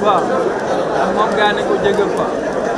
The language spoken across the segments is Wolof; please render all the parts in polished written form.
quoi ndax moom gars nañ ko jégal quoi.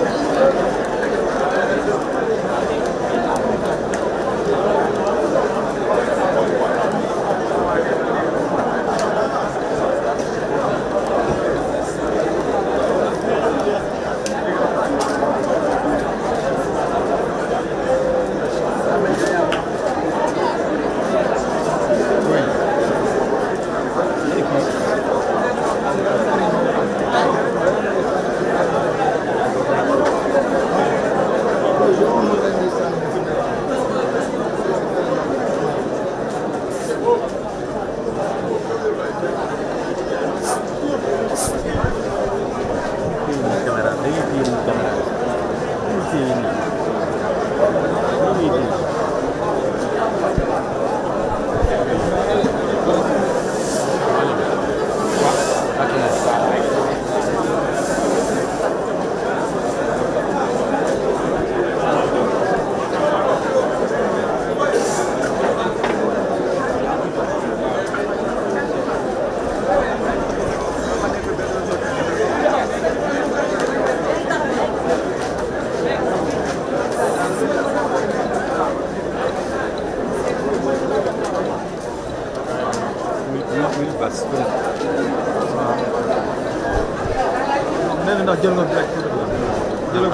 nee na ndax jël nga direct jëlagul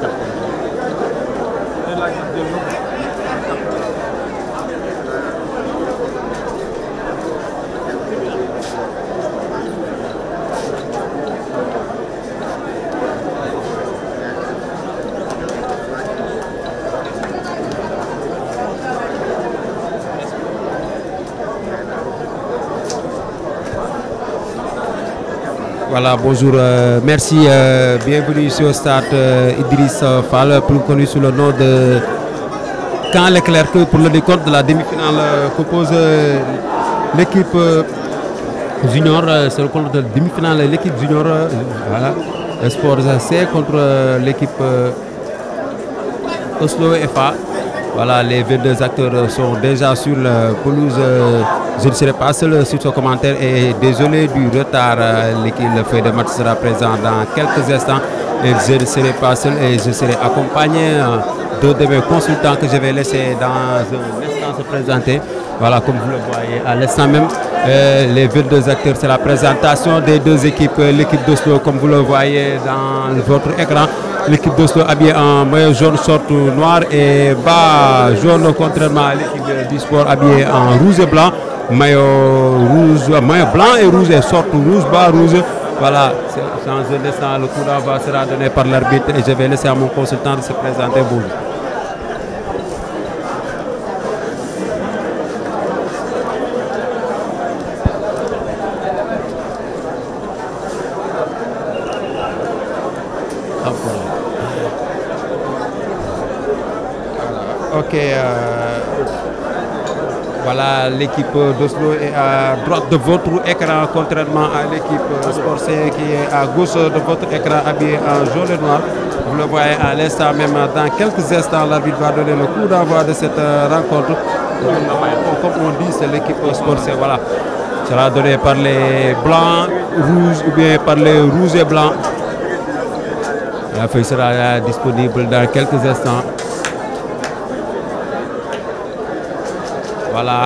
nee laaj ndax jël nga Voilà, bonjour, merci, bienvenue sur le stade Idriss Fall, plus connu sous le nom de Camp Leclerc pour le décompte de la demi-finale qu'oppose l'équipe junior, c'est le compte de demi-finale de l'équipe junior, voilà, Sport C contre l'équipe Oslo FA. Voilà, les 22 acteurs sont déjà sur la pelouse. Je ne serai pas seul sur ce commentaire et désolé du retard. Le feuille de match sera présent dans quelques instants. Et je ne serai pas seul et je serai accompagné de mes consultants que je vais laisser dans un instant se présenter. Voilà, comme vous le voyez à l'instant même, les 22 acteurs, c'est la présentation des deux équipes. L'équipe d'Oslo, comme vous le voyez dans votre écran, l'équipe d'Oslo habillée en maillot jaune, short noir et bas jaune, contrairement à l'équipe du sport habillée en rouge et blanc. Maillot blanc et rouge et short rouge, bas rouge. Voilà, dans un instant, le coup d'envoi sera donné par l'arbitre et je vais laisser à mon consultant de se présenter. Bonjour. Ok, voilà, l'équipe d'Oslo est à droite de votre écran, contrairement à l'équipe Sport C qui est à gauche de votre écran, habillée en jaune et noir. Vous le voyez à l'instant même, dans quelques instants, l'arbitre va donner le coup d'envoi de cette rencontre. Comme on dit, c'est l'équipe Sport C, voilà. Sera donné par les blancs, rouges ou bien par les rouges et blancs. La feuille sera disponible dans quelques instants. Voilà.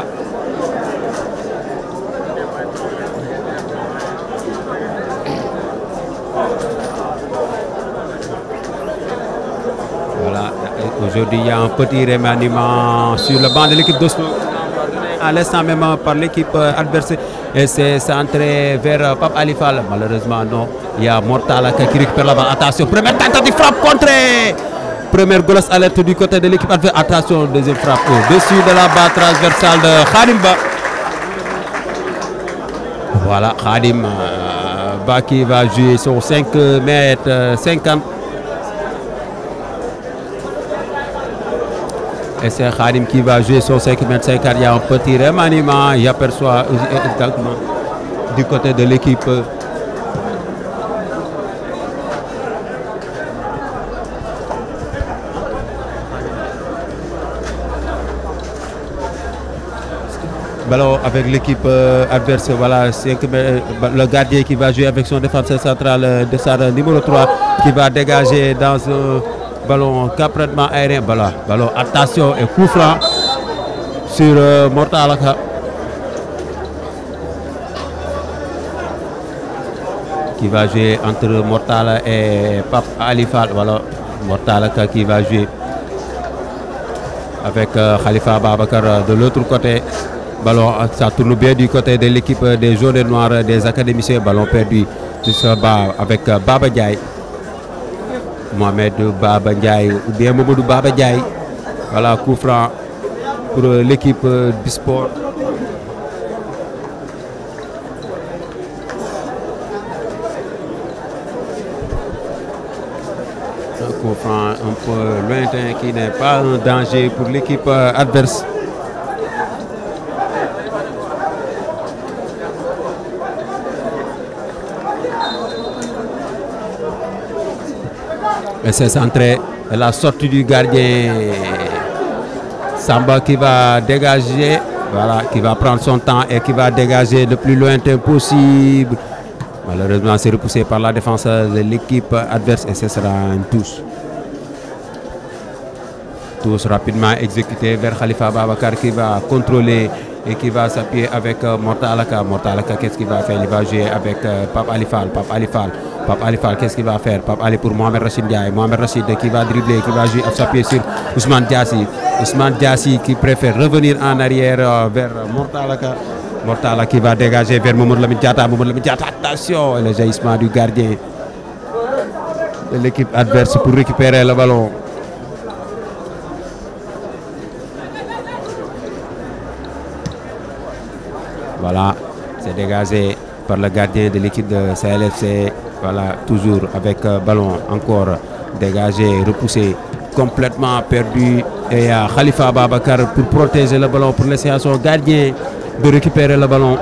Voilà. Aujourd'hui, il y a un petit remaniement sur le banc de l'équipe d'Oslo. À l'instant même par l'équipe adversaire. Et c'est centré vers Pape Alifal. Malheureusement, non. Il y a Mortala qui récupère la balle. Attention, première tentative, frappe contrée. Première grosse alerte du côté de l'équipe adverse. Attention, deuxième frappe au-dessus de la barre transversale de Khadim Ba. Voilà, Khadim Ba qui va jouer sur 5 mètres 50. Et c'est Khadim qui va jouer sur 5 mètres 50. Il y a un petit remaniement. Il aperçoit également du côté de l'équipe. ballon avec l'équipe adverse. Voilà, le gardien qui va jouer avec son défenseur central de sa numéro 3 qui va dégager dans un ballon complètement aérien. Voilà, ballon, attention et coup franc sur Mortalaka. Qui va jouer entre Mortala et Pape Alifal. Voilà, Mortalaka qui va jouer avec Khalifa Babakar de l'autre côté. Ballon, ça tourne bien du côté de l'équipe des jaunes et noirs des académiciens. Ballon perdu avec Baba Ndiaye. Mohamed Baba Ndiaye ou bien Mamadou Baba Ndiaye. Voilà, coup franc pour l'équipe du sport. Un coup franc un peu lointain qui n'est pas un danger pour l'équipe adverse. Et c'est centré. Et la sortie du gardien Samba qui va dégager, voilà, qui va prendre son temps et qui va dégager le plus lointain possible. Malheureusement, c'est repoussé par la défense de l'équipe adverse et ce sera une touche. Touche rapidement exécutée vers Khalifa Babakar qui va contrôler et qui va s'appuyer avec Mortalaka. Mortalaka, qu'est-ce qu'il va faire? Il va jouer avec Pape Alifal. Pape Alifal. Pape Alifal, qu'est-ce qu'il va faire? Pape Ali pour Mohamed Rachid Ndiaye. Mohamed Rachid qui va dribbler, qui va jouer, s'appuyer sur Ousmane Diassi. Ousmane Diassi qui préfère revenir en arrière vers Mortalaka. Mortala qui va dégager vers Mamadou Lamine Diatta. Mamadou Lamine Diatta, attention, le jaillissement du gardien de l'équipe adverse pour récupérer le ballon. Voilà, c'est dégagé par le gardien de l'équipe de CLFC. Voilà, toujours avec ballon encore dégagé, repoussé, complètement perdu. Et Khalifa Babakar pour protéger le ballon, pour laisser à son gardien de récupérer le ballon.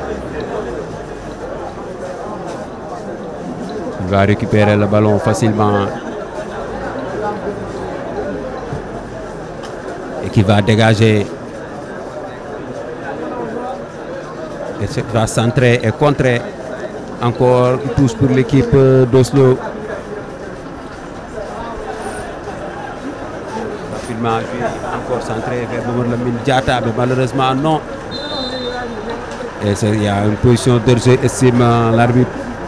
Il va récupérer le ballon facilement. Et qui va dégager. Et va centrer et contrer. Encore une touche pour l'équipe d'Oslo. Rapidement, encore centré vers Mamadou Lamine Diatta, mais malheureusement non. Et il y a une position de jeu, estime l'arbitre.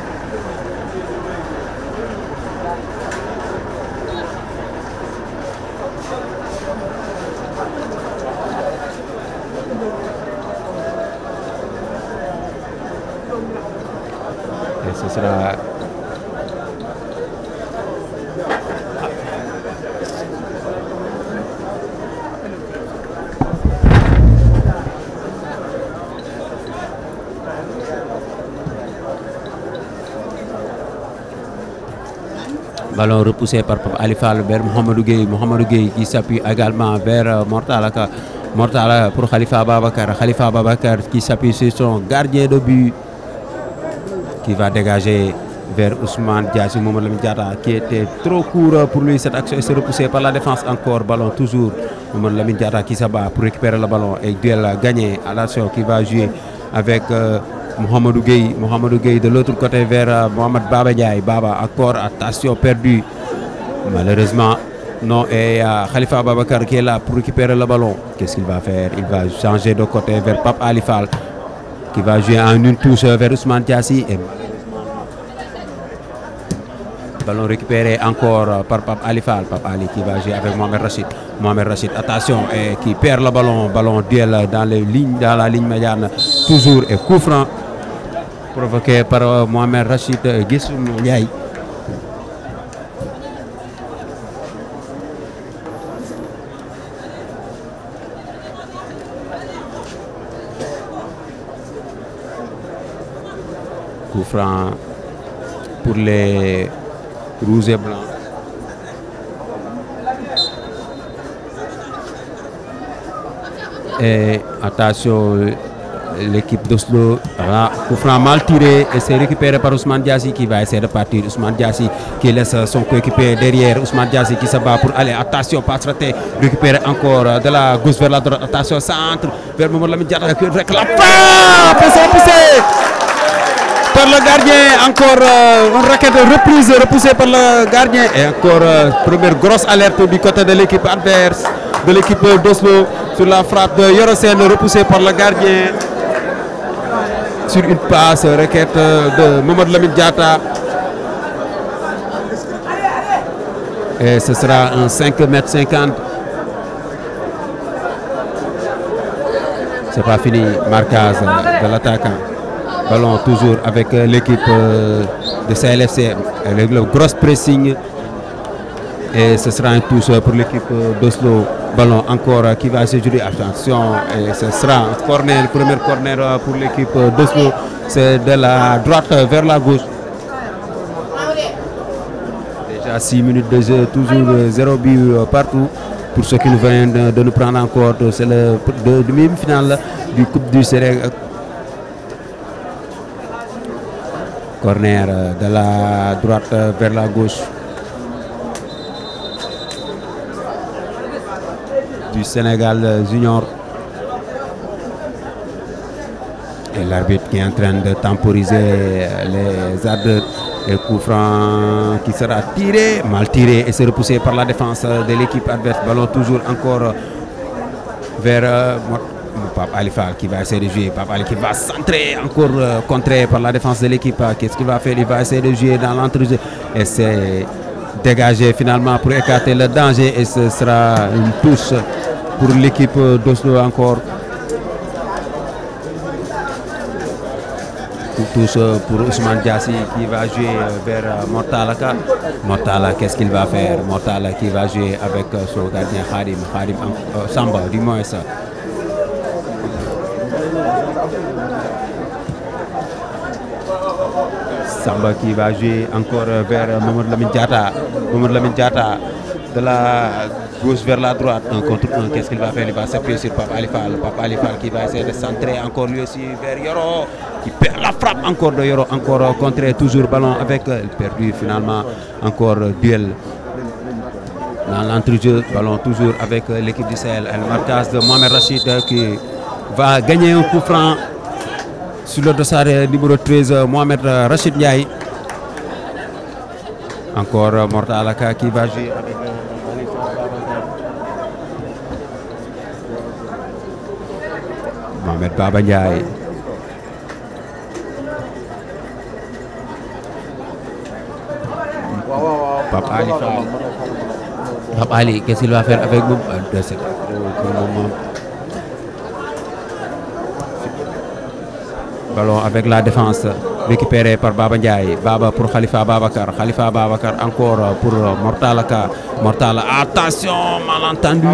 Et ce sera ballon repoussé par Pape Alifal vers Mohamedou Gueye. Mohamedou Gueye qui s'appuie également vers Mortalaka. Mortala pour Khalifa Babakar. Khalifa Babakar qui s'appuie sur son gardien de but qui va dégager vers Ousmane Diassi. Mamadou Lamine Diatta qui était trop court pour lui. Cette action est repoussée par la défense encore. Ballon toujours. Mamadou Lamine Diatta qui s'abat pour récupérer le ballon et duel gagné à l'action qui va jouer avec Mohamedou Gueye de l'autre côté vers Mohamed Baba Ndiaye. Baba encore, attention, perdu. Malheureusement, non. Et Khalifa Babakar qui est là pour récupérer le ballon. Qu'est-ce qu'il va faire? Il va changer de côté vers Pape Alifal qui va jouer en une touche vers Ousmane Diassi. Et ballon récupéré encore par Pape Alifal. Pape Ali qui va jouer avec Mohamed Rachid. Mohamed Rachid, attention, et qui perd le ballon. Ballon duel dans la ligne médiane. Toujours et coup franc provoqué par Mohamed Rachid Gissoum Ndiaye. Coup franc pour les rouges et blancs. Et attention, l'équipe d'Oslo. Voilà, coup franc mal tiré et c'est récupéré par Ousmane Diassi qui va essayer de partir. Ousmane Diassi qui laisse son coéquipier derrière. Ousmane Diassi qui se bat pour aller. Attention, passe ratée. Récupéré encore de la gauche vers la droite. Attention, centre vers Mamadou Lamine Diatta. La frappe, poussé par le gardien. Encore une raquette repoussée par le gardien. Et encore première grosse alerte du côté de l'équipe adverse, de l'équipe d'Oslo, sur la frappe de Yorosen repoussée par le gardien. Sur une passe, raquette de Mamadou Lamine Diatta. Et ce sera un 5,50 m. C'est pas fini, marquage de l'attaquant. Ballon toujours avec l'équipe de CLFC, le gros pressing. Et ce sera un touche pour l'équipe d'Oslo. Ballon encore qui va se jouer. Attention, et ce sera un corner, le premier corner pour l'équipe d'Oslo. C'est de la droite vers la gauche. Déjà 6 minutes de jeu, toujours 0 but partout. Pour ceux qui nous viennent de nous prendre en compte, c'est le demi-finale du Coupe du Sénégal. Corner de la droite vers la gauche du Sénégal junior. Et l'arbitre qui est en train de temporiser les ardeurs. Et coup franc qui sera tiré, mal tiré et c'est repoussé par la défense de l'équipe adverse. Ballon toujours encore vers Pape Ali Fall qui va essayer de jouer. Pape Ali qui va centrer, encore contré par la défense de l'équipe. Qu'est-ce qu'il va faire? Il va essayer de jouer dans l'entrejeu. Et c'est dégagé finalement pour écarter le danger. Et ce sera une touche pour l'équipe d'Oslo encore. Touche pour Ousmane Diassi qui va jouer vers Mortalaka. Mortala, qu'est-ce qu'il va faire? Mortala qui va jouer avec son gardien Khadim Samba, du moins ça. Samba qui va jouer encore vers Mamadou Lamine Diatta. Mamadou Lamine Diatta de la gauche vers la droite, 1 contre 1. Qu'est-ce qu'il va faire? Il va s'appuyer sur Pape Ali Fall. Pape Ali Fall qui va essayer de centrer encore lui aussi vers Yoro. Qui perd la frappe encore de Yoro. Encore contré, toujours ballon avec. Il perdu finalement. Encore duel dans l'entrejeu. Ballon toujours avec l'équipe du Sahel. Le marquage de Mohamed Rachid qui va gagner un coup franc sur le dossard numéro 13, Mohamed Rachid Ndiaye. Encore Mortalaka qui va jouer avec Mohamed Baba Ndiaye. Pape Ali Fall. Pape Ali, qu'est-ce qu'il va faire avec nous? Ballon avec la défense récupéré par Baba Ndiaye. Baba pour Khalifa Babakar. Khalifa Babakar encore pour Mortalaka. Mortala, attention, malentendu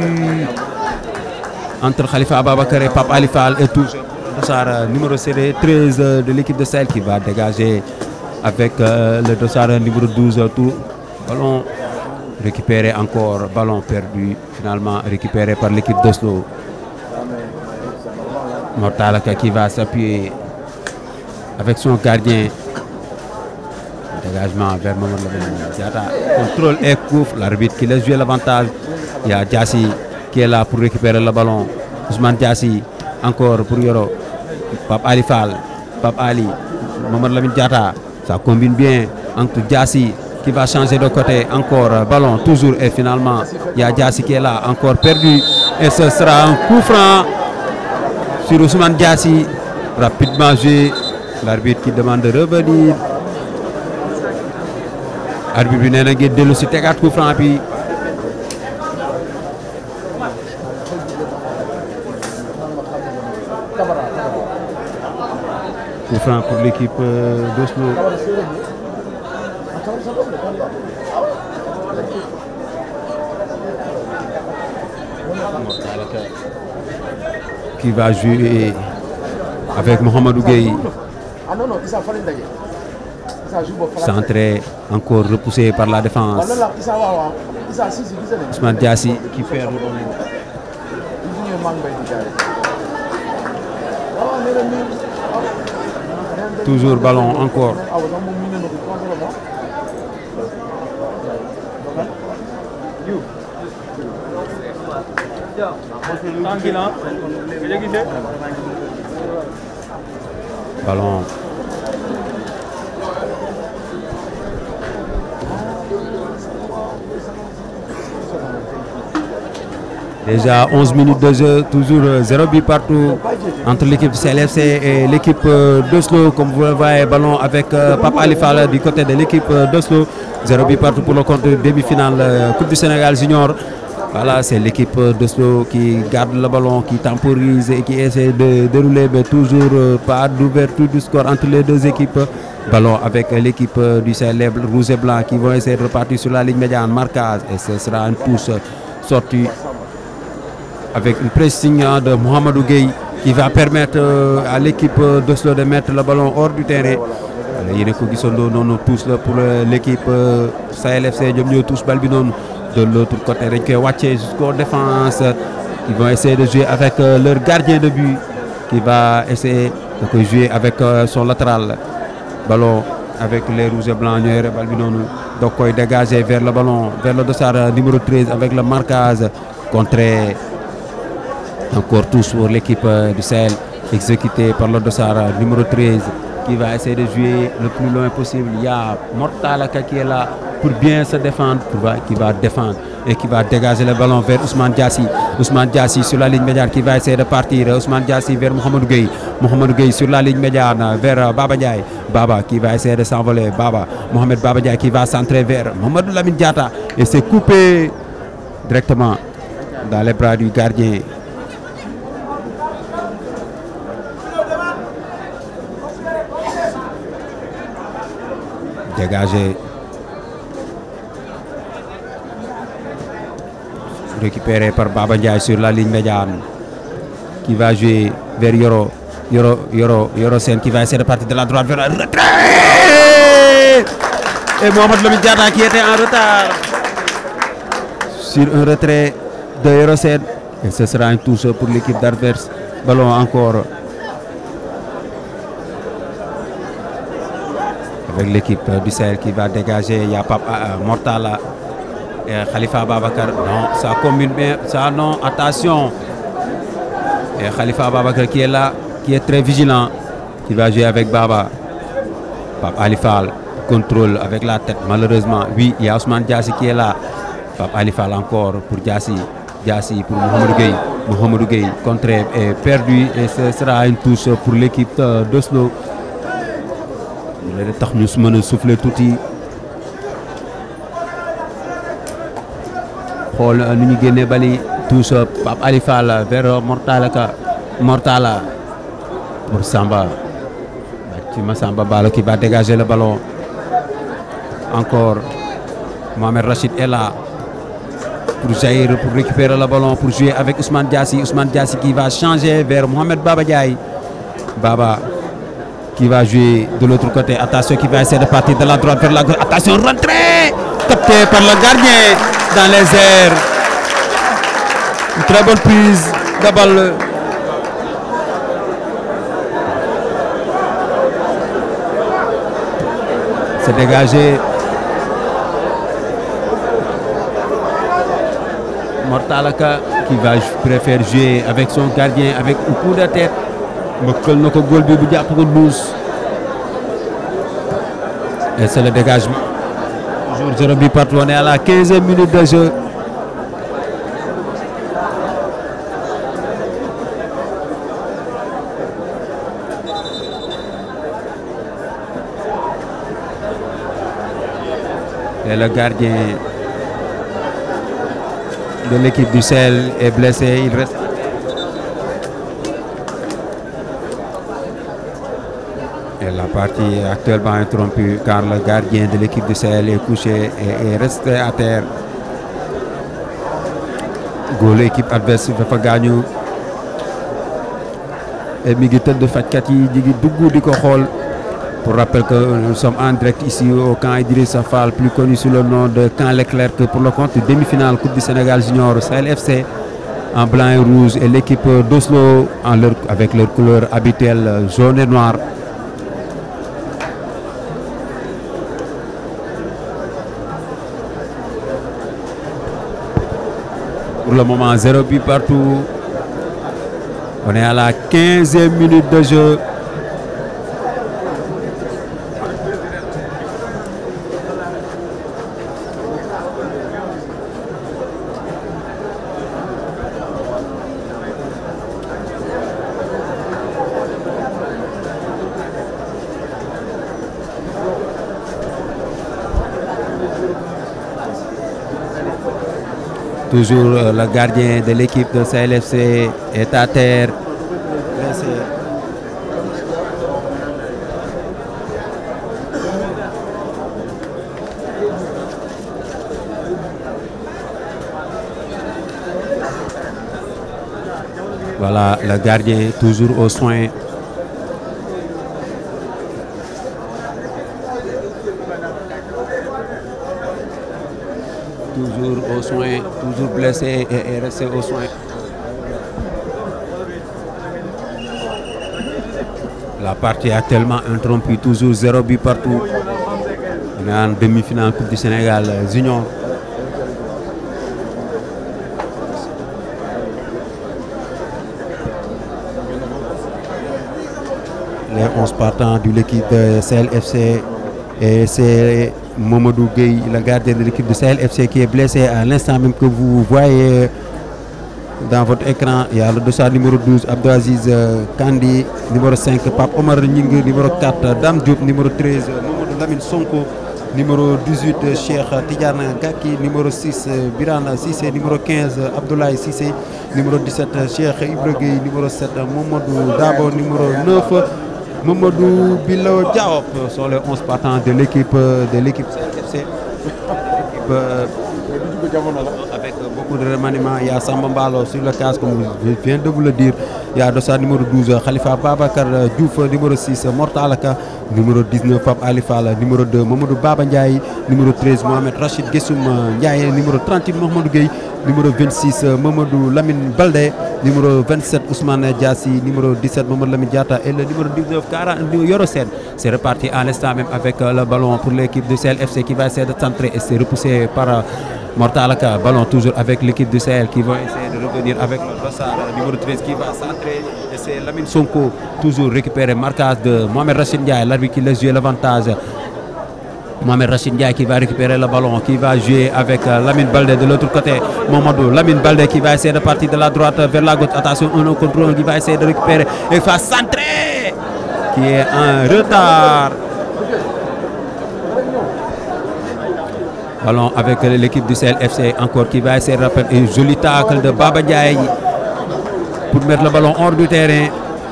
entre Khalifa Babakar et Pape Ali Fall et tout. Dossard numéro 13 de l'équipe de Sahel qui va dégager avec le dossard numéro 12. Tout. Ballon récupéré encore. Ballon perdu finalement récupéré par l'équipe d'Oslo. Mortalaka qui va s'appuyer avec son gardien. Dégagement vers Mamadou Lamine Diatta. Contrôle et coup. L'arbitre qui laisse jouer l'avantage. Il y a Diassi qui est là pour récupérer le ballon. Ousmane Diassi encore pour Yoro. Pape Ali Fall. Pape Ali. Mamadou Lamine Diatta. Ça combine bien entre Diassi qui va changer de côté. Encore ballon toujours et finalement il y a Diassi qui est là. Encore perdu. Et ce sera un coup franc sur Ousmane Diassi, rapidement joué. L'arbitre qui demande de revenir. L'arbitre bi nee na ngeen dellu si tegaat coup franc bi. Coup franc pour l'équipe d'Oslo. Qui va jouer avec Mohamedou Gueye. Centré, encore repoussé par la défense. Ousmane Diassi qui perd le ballon. Toujours ballon encore. Tranquille, hein? Ballon. Déjà 11 minutes de jeu, toujours 0 but partout entre l'équipe CLFC et l'équipe d'Oslo. Comme vous le voyez, ballon avec Pape Alifal du côté de l'équipe d'Oslo. 0 but partout pour le compte de demi-finale Coupe du Sénégal Junior. Voilà, c'est l'équipe d'Oslo qui garde le ballon, qui temporise et qui essaie de dérouler, mais toujours pas d'ouverture du score entre les deux équipes. Ballon avec l'équipe du Sahel rouge et blanc qui vont essayer de repartir sur la ligne médiane, marquage, et ce sera une touche sortie avec une pressing de Mohamedou Gueye qui va permettre à l'équipe d'Oslo de mettre le ballon hors du terrain. Il y a tous pour l'équipe Sahel FC, tous de l'autre côté, jusqu'aux défenses. Ils vont essayer de jouer avec leur gardien de but qui va essayer de jouer avec son latéral. Ballon avec les rouges et blancs, donc il dégager vers le ballon, vers le dossard numéro 13 avec le marquage contré. Encore tous pour l'équipe du Sahel, exécuté par le dossard numéro 13 qui va essayer de jouer le plus loin possible. Il y a Mortalaka qui est là pour bien se défendre, qui va défendre et qui va dégager le ballon vers Ousmane Diassi. Ousmane Diassi sur la ligne médiane qui va essayer de partir. Ousmane Diassi vers Mohamedou Gueye. Mohamedou Gueye sur la ligne médiane vers Baba Ndiaye. Baba qui va essayer de s'envoler. Mohamed Baba Ndiaye qui va centrer vers Mamadou Lamine Diatta. Et c'est coupé directement dans les bras du gardien. Dégagé. Récupéré par Baba Ndiaye sur la ligne médiane qui va jouer vers Yoro Sen qui va essayer de partir de la droite vers le retrait. Et Mohamed Lamine Diatta qui était en retard sur un retrait de Yoro Sen. Et ce sera une touche pour l'équipe d'adverse. Ballon encore avec l'équipe du Sahel qui va dégager. Il y a Mortala et Khalifa Babakar. Non, ça combine bien. Ça non, attention. Et Khalifa Babakar qui est là, qui est très vigilant, qui va jouer avec Baba. Pape Alifal contrôle avec la tête. Malheureusement, oui, il y a Ousmane Diassi qui est là. Pape Alifal encore pour Diassi. Diassi pour Mohamedou Gueye. Mohamedou Gueye contré et perdu. Et ce sera une touche pour l'équipe d'Oslo. Il tax ñu mën a souffler tuuti xool nu ñu génnee bali touche Pape Alifal vers Mortala pour Samba Samba Balo qui va dégager le ballon. Encore Mohamed Rachid est là pour jaillir, pour récupérer le ballon, pour jouer avec Ousmane Diassi. Ousmane Diassi qui va changer vers Mohamed Baba Ndiaye. Baba qui va jouer de l'autre côté. Attention, qui va essayer de partir de la droite vers la gauche. Attention, rentrée capté par le gardien dans les airs. Une très bonne prise de balle. C'est dégagé. Mortalaka qui va préférer jouer avec son gardien avec un coup de tête. Et c'est le dégagement. Toujours 0 but partout. On est à la 15e minute de jeu. Et le gardien de l'équipe du Sahel est blessé. Il reste. Et la partie est actuellement interrompue car le gardien de l'équipe du Sahel est couché et est resté à terre. L'équipe adverse va gagner. Et Miguel de Fatkati dit pour rappel que nous sommes en direct ici au camp Idrissa Fall, plus connu sous le nom de camp Leclerc, pour le compte demi-finale Coupe du Sénégal Junior Sahel FC. en blanc et rouge et l'équipe d'Oslo avec leur couleur habituelle jaune et noir. Pour le moment, 0 but partout. On est à la 15e minute de jeu. Toujours le gardien de l'équipe de CLFC est à terre. Blessé. Voilà, le gardien toujours aux soins. Toujours aux soins, toujours blessé et resté aux soins. La partie est actuellement interrompue, toujours 0 but partout. On est en demi-finale Coupe du Sénégal Junior. Les 11 partants de l'équipe de CLFC et c'est Mamadou Gueye, le gardien de l'équipe de CLFC qui est blessé à l'instant même que vous voyez dans votre écran. Il y a le dossard numéro 12, Abdelaziz Kandi, numéro 5, Pape Omar Nying, numéro 4, Dame Diop, numéro 13, Mamadou Lamine Sonko, numéro 18, Cheikh Tidiane Gaki, numéro 6, Birana Sissé, numéro 15, Abdoulaye Sissé, numéro 17, Cheikh Ibra Gueye, numéro 7, Mamadou Dabo, numéro 9, Mamadou Bilo Diaop sont les 11 partants de l'équipe CLFC. Avec beaucoup de remaniements, il y a Samba Mbalo sur le casque, comme je viens de vous le dire. Il y a Dossard numéro 12, Khalifa Babakar Diouf, numéro 6, Mortalaka, numéro 19, Pape Alifal, numéro 2, Mamadou Baba Ndiaye, numéro 13, Mohamed Rachid Gessoum Ndiaye, numéro 38, Mohamed Gueye, numéro 26, Mamadou Lamine Balde, numéro 27, Ousmane Diassi, numéro 17, Mamadou Lamine Diata et le numéro 19, Kara Yorosen. C'est reparti à l'instant même avec le ballon pour l'équipe de CLFC qui va essayer de centrer et c'est repoussé par Mortalaka. Ballon toujours avec l'équipe de CL qui va essayer de revenir avec le Dossard numéro 13 qui va centrer et c'est Lamine Sonko toujours récupéré. Marquage de Mohamed Rachid Ndiaye, l'arbitre qui laisse jouer l'avantage. Mohamed Rachid Ndiaye qui va récupérer le ballon, qui va jouer avec Lamine Balde de l'autre côté. Mamadou Lamine Balde qui va essayer de partir de la droite vers la gauche. Attention, un contre un qui va essayer de récupérer et va centrer qui est en retard. Ballon avec l'équipe du CLFC encore qui va essayer de rappeler un joli tacle de Baba Ndiaye pour mettre le ballon hors du terrain.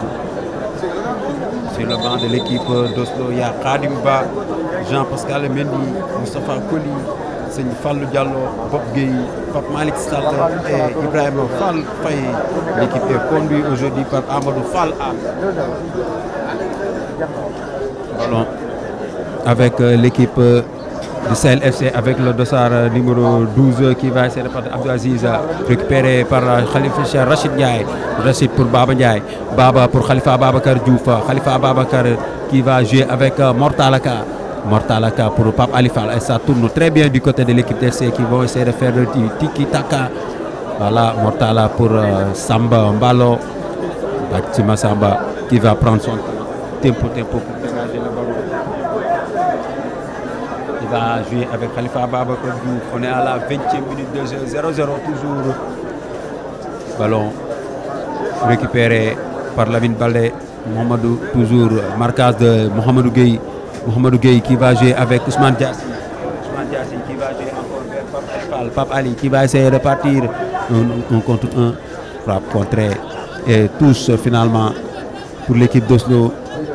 Sur le banc de l'équipe d'Oslo, il y a Khadim Ba, Jean-Pascal Mendy, Moustapha Koli, Seigne Fallou Diallo, Bob Gueye, Pape Malik Sall et Ibrahim Fall Faye. L'équipe est conduite aujourd'hui par Amadou Fall. Ballon avec l'équipe du CLFC avec le dossard numéro 12 qui va essayer de partir Abdelaziz récupéré par Khalifa Rachid Ndiaye. Rachid pour Baba Ndiaye. Baba pour Khalifa Babakar Diouf. Khalifa Babakar qui va jouer avec Mortalaka. Mortalaka pour Pape Alifal. Et ça tourne très bien du côté de l'équipe FC qui vont essayer de faire le tiki-taka. Voilà, Mortala pour Samba Mbalo. Batima Samba qui va prendre son tempo pour dégager le ballon. Il va jouer avec Khalifa Babakar Diouf. On est à la 20e minute de jeu, 0-0 toujours. Ballon récupéré par Lamine Balde. Mohamedou toujours marquage de Mohamedou Gueye. Mohamedou Gueye qui va jouer avec Ousmane Diassi. Ousmane Diassi qui va jouer encore vers Pape Alifal. Pape Ali qui va essayer de partir un contre un. Frappe contrée et touche finalement pour l'équipe d'Oslo.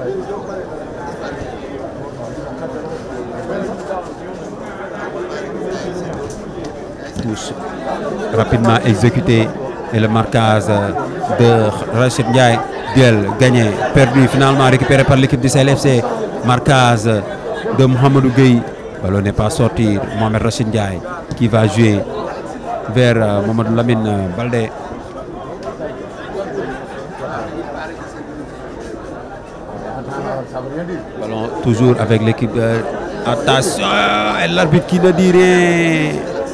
Touche rapidement exécuté et le marquage de Rachid Ndiaye. Duel gagné, perdu, finalement récupéré par l'équipe du CLFC. Marquage de Mohamedou Gueye. Le ballon n'est pas sorti. Mohamed Rachid Ndiaye qui va jouer vers Mamadou Lamine Balde. Ballon toujours avec l'équipe de... Attention, et l'arbitre qui ne dit rien.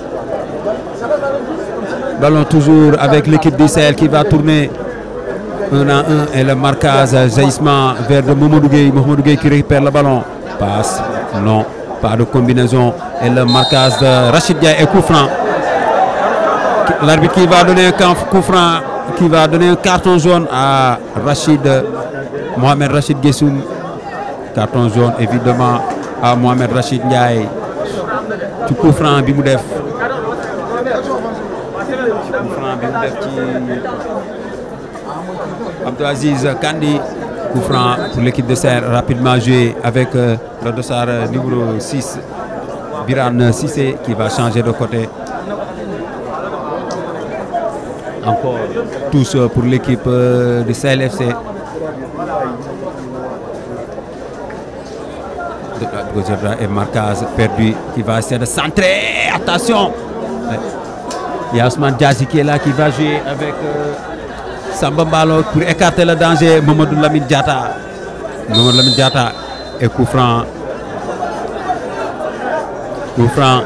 Ballon toujours avec l'équipe du Sahel qui va tourner 1 à 1 et le marquage, jaillissement vers de Mamadou Gueye. Mamadou Gueye qui récupère le ballon. Passe, non, pas de combinaison. Et le marquage de Rachid Diaye et coup franc. L'arbitre qui va donner un coup franc, qui va donner un carton jaune à Mohamed Rachid Guessoum. Carton jaune évidemment à Mohamed Rachid Ndiaye. Du coup franc bi mu def. Coup franc bi mu def ci Abdou Aziz Kandi. Coup franc pour l'équipe de Sahel rapidement joué avec le dossard numéro 6 Birane Cissé qui va changer de côté. Encore tous pour l'équipe du Sahel FC. Et marquage perdu qui va essayer de centrer. Attention! Il y a Ousmane Diassi qui est là, qui va jouer avec Samba Mbalo pour écarter le danger. Mamadou Lamine Diatta. Mamadou Lamine Diatta et coup franc. Coup franc.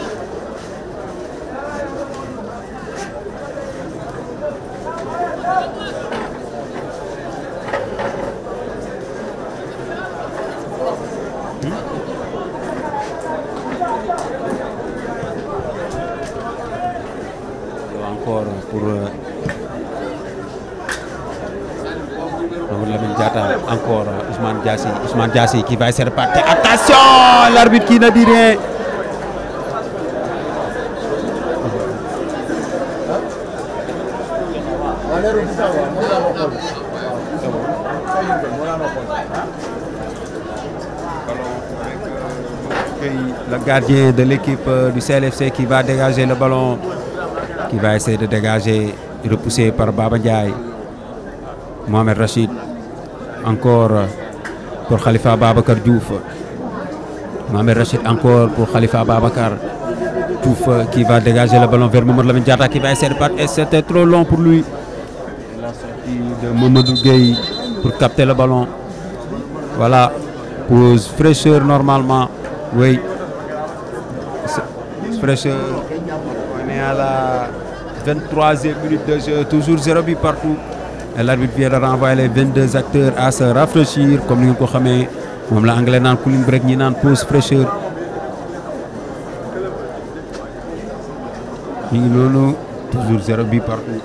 Encore pour Lamine Diatta, encore Ousmane Diassi qui va essayer de partir. Attention, l'arbitre qui ne dit rien. Le gardien de l'équipe du CLFC qui va dégager le ballon, qui va essayer de dégager, repoussé par Baba Ndiaye. Mohamed Rachid, encore pour Khalifa Babacar Diouf. Mohamed Rachid encore pour Khalifa Babacar Diouf qui va dégager le ballon vers Mamadou Lamine Diatta qui va essayer de partir. Et c'était trop long pour lui. La sortie de Mamadou Gueye pour capter le ballon. Voilà, pause fraîcheur normalement. Oui, fraîcheur. On est à la 23e minute de jeu, toujours 0 but partout. Et l'arbitre vient de renvoyer les 22 acteurs à se rafraîchir comme ni nga ko xamee moom la anglais naan cooling break ñi naan pause fraîcheur. ñu ngi noonu toujours 0 but partout.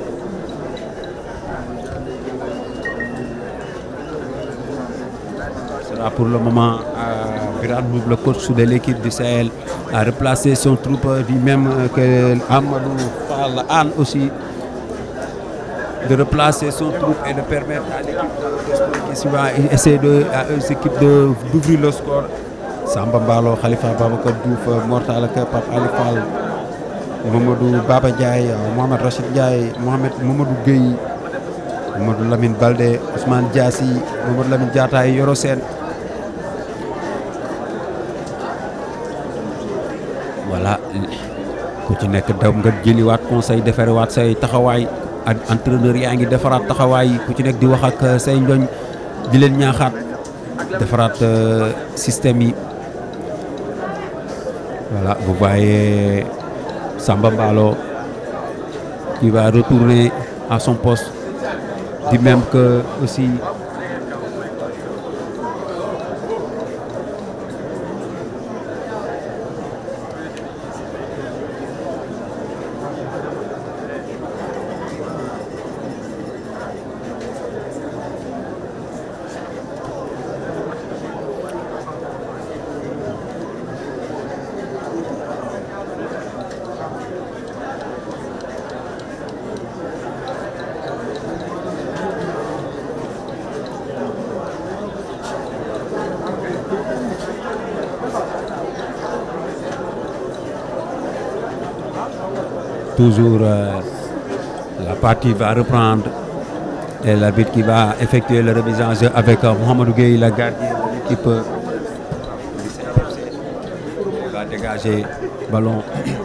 Sera pour le moment Birane Mboup, le coach de l'équipe du Sahel, a replacé son troupe du même que Amadou Fall Anne aussi, de replacer son troupe et de permettre à l'équipe qui va essayer aux équipes d'ouvrir le score. Samba Mbalo, Khalifa Babacar Diouf, Mortal Pape Ali Fall, Mamadou Baba Ndiaye, Mohamed Rachid Ndiaye, Mamadou Gueye, Mamadou Lamine Balde, Ousmane Diassi, Mamadou Lamine Diatta et Yoro Sène. Voilà, ku ci nekk daw nga jëliwaat conseil defarewaat say taxawaay ak entraîneur yaa ngi defaraat taxawaay ku ci nekk di wax ak say njoñ di leen ñaaxaat defaraat système yi. Voilà, vous voyez Samba Mbalo qui va retourner à son poste, du même que aussi toujours la partie va reprendre et l'arbitre qui va effectuer le remise en jeu avec Mohamedou Gueye, le gardien de l'équipe du CFC. Il va dégager le ballon.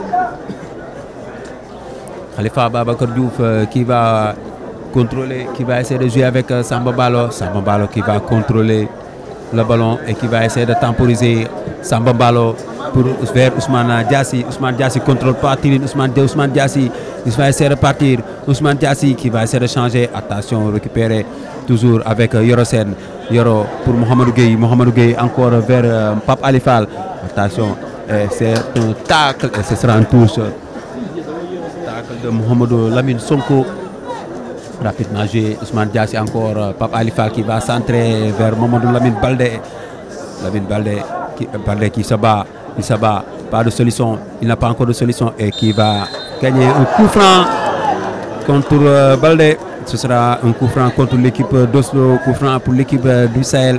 Khalifa Babacar Diouf qui va contrôler, qui va essayer de jouer avec Samba Mbalo. Samba Mbalo qui va contrôler le ballon et qui va essayer de temporiser Samba Mballo pour vers Ousmane Diassi. Ousmane Diassi contrôle pas Tirine. Ousmane Diassi, il va essayer de partir. Ousmane Diassi qui va essayer de changer. Attention, récupérer toujours avec Yoro Sen. Yoro pour Mohamedou Gueye. Mohamedou Gueye encore vers Pape Ali Fall. Attention, c'est un tacle et ce sera un touche. Tacle de Mohamedou Lamine Sonko. Rapidement joué, Ousmane Diassi encore, Pape Ali Fall qui va centrer vers Mamadou Lamine Baldé. Lamine Baldé qui se bat, pas de solution, il n'a pas encore de solution et qui va gagner un coup franc contre Baldé. Ce sera un coup franc contre l'équipe d'Oslo, coup franc pour l'équipe du Sahel.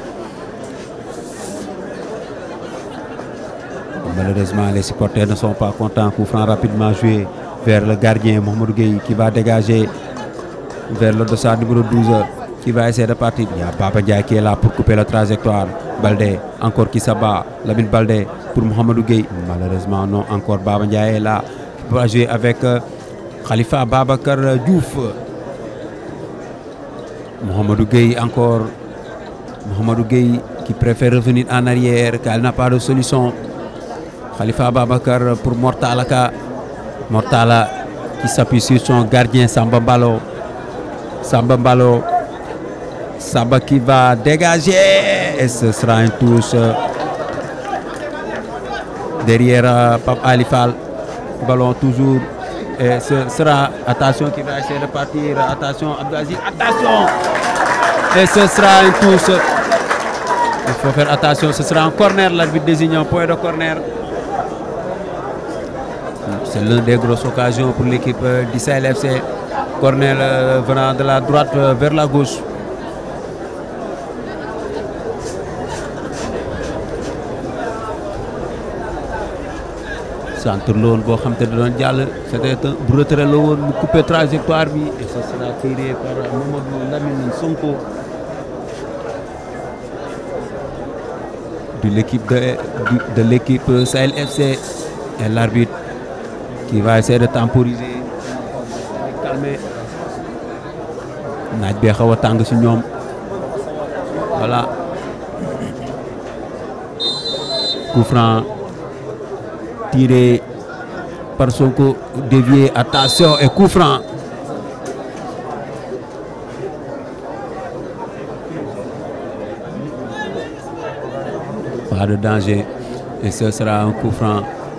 Malheureusement, les supporters ne sont pas contents. Coup franc rapidement joué vers le gardien Mohamedou Gueye qui va dégager vers le dossard numéro 12 qui va essayer de partir. Il y a Baba Ndiaye qui est là pour couper la trajectoire. Baldé encore qui s'abat. Lamine Baldé pour Mohamedou Gueye. Malheureusement non, encore Baba Ndiaye est là qui va jouer avec Khalifa Babacar Diouf. Mohamedou Gueye encore. Mohamedou Gueye qui préfère revenir en arrière car il n'a pas de solution. Khalifa Babacar pour Mortalaka. Mortala qui s'appuie sur son gardien Samba Mballo. Samba Mballo. Samba qui va dégager et ce sera une touche derrière Pape Ali Fall. Ballon toujours et ce sera, attention qui va essayer de partir, attention Abdelaziz, attention et ce sera une touche. Il faut faire attention, ce sera un corner, l'arbitre désigne un point de corner. C'est l'une des grosses occasions pour l'équipe du Sahel FC. Corner venant de la droite vers la gauche. Centre loon boo xam te doon jàll c'était un bu retrait la woon mu coupé trajectoire bi et ce sera tiré par Mamadou Lamine Sonko de l'équipe Sahel FC et l'arbitre qui va essayer de temporiser, calmer. Naaj bee xaw a tàng ci ñoom voilà. Coup franc tiré par Sonko, dévié, attention et coup franc. Pas de danger et ce sera un coup franc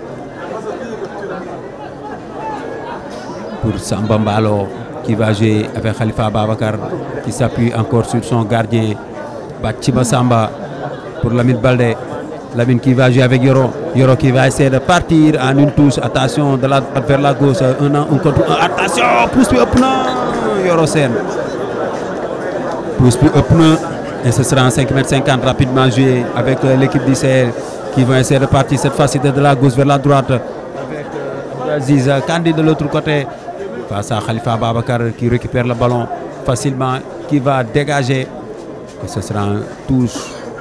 pour Samba Mballo qui va jouer avec Khalifa Babacar qui s'appuie encore sur son gardien Bachiba Samba pour Lamine Baldé. Lamine qui va jouer avec Yoro. Yoro qui va essayer de partir en une touche. Attention de la, vers la gauche. Un contre un. Attention, pousse plus up Yoro Sen. Pousse plus up. Et ce sera en 5,50 m rapidement joué avec l'équipe du Sahel qui va essayer de partir cette fois-ci de la gauche vers la droite. Avec Aziz Kandi de l'autre côté. Face à Khalifa Babacar qui récupère le ballon facilement, qui va dégager. Et ce sera un touche.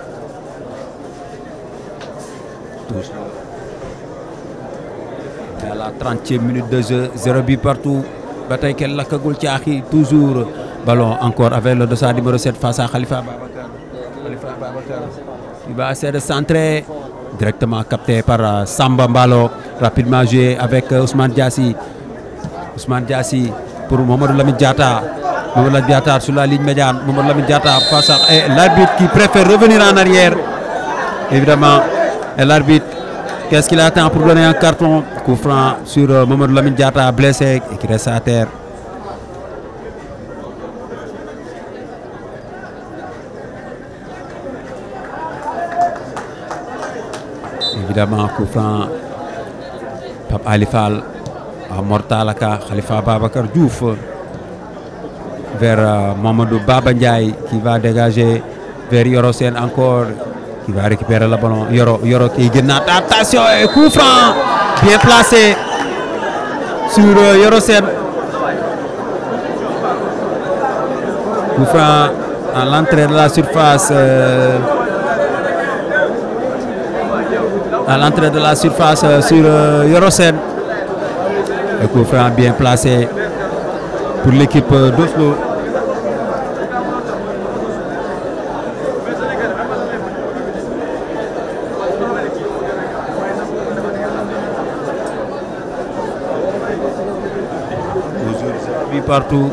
À la 30e minute de jeu, 0 but partout. Bataille qu'elle l'a toujours. Ballon encore avec le dossard numéro 7 face à Khalifa Babacar. Khalifa Babacar qui va essayer de centrer. Directement capté par Samba Mballo. Rapidement joué avec Ousmane Diassi. Ousmane Diassi pour Mamadou Lamine Diatta. Mamadou Lamine Diatta sur la ligne médiane. Mamadou Lamine Diatta face à l'arbitre qui préfère revenir en arrière. Évidemment. Et l'arbitre, qu'est-ce qu'il attend pour donner un carton? Coup franc sur Mamadou Lamine Diatta, blessé et qui reste à terre. Évidemment, coup franc Pape Ali Fall à Mortalaka, Khalifa Babacar Diouf vers Mamadou Baba Ndiaye qui va dégager vers Yoro Sen encore. Qui va récupérer le ballon. Yoro qui gagne. Attention et coup franc bien placé sur Yoro Sen. Coup franc à l'entrée de la surface. À l'entrée de la surface sur Yoro Sen. Et coup franc bien placé pour l'équipe d'Oslo. buts partout.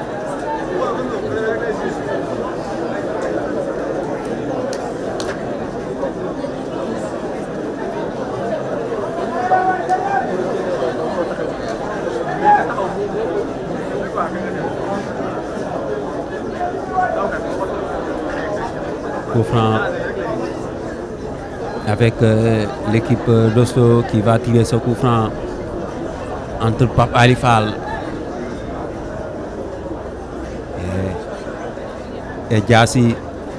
Coup franc avec l'équipe d'Oslo qui va tirer ce coup franc entre Pape Ali Fall et Diassi.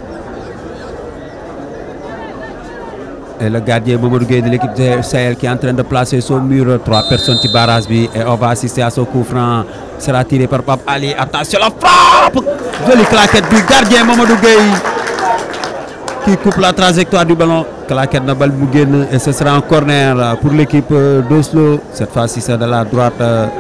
Et le gardien Mamadou Gueye de l'équipe de Sahel qui est en train de placer son mur. 3 personnes qui barrage bi et on va assister à ce coup franc. Sera tiré par Pape Ali. Attention la frappe! Jolie claquette du gardien Mamadou Gueye qui coupe la trajectoire du ballon. Claquette na bal mu génn et ce sera un corner pour l'équipe d'Oslo. Cette fois-ci c'est de la droite.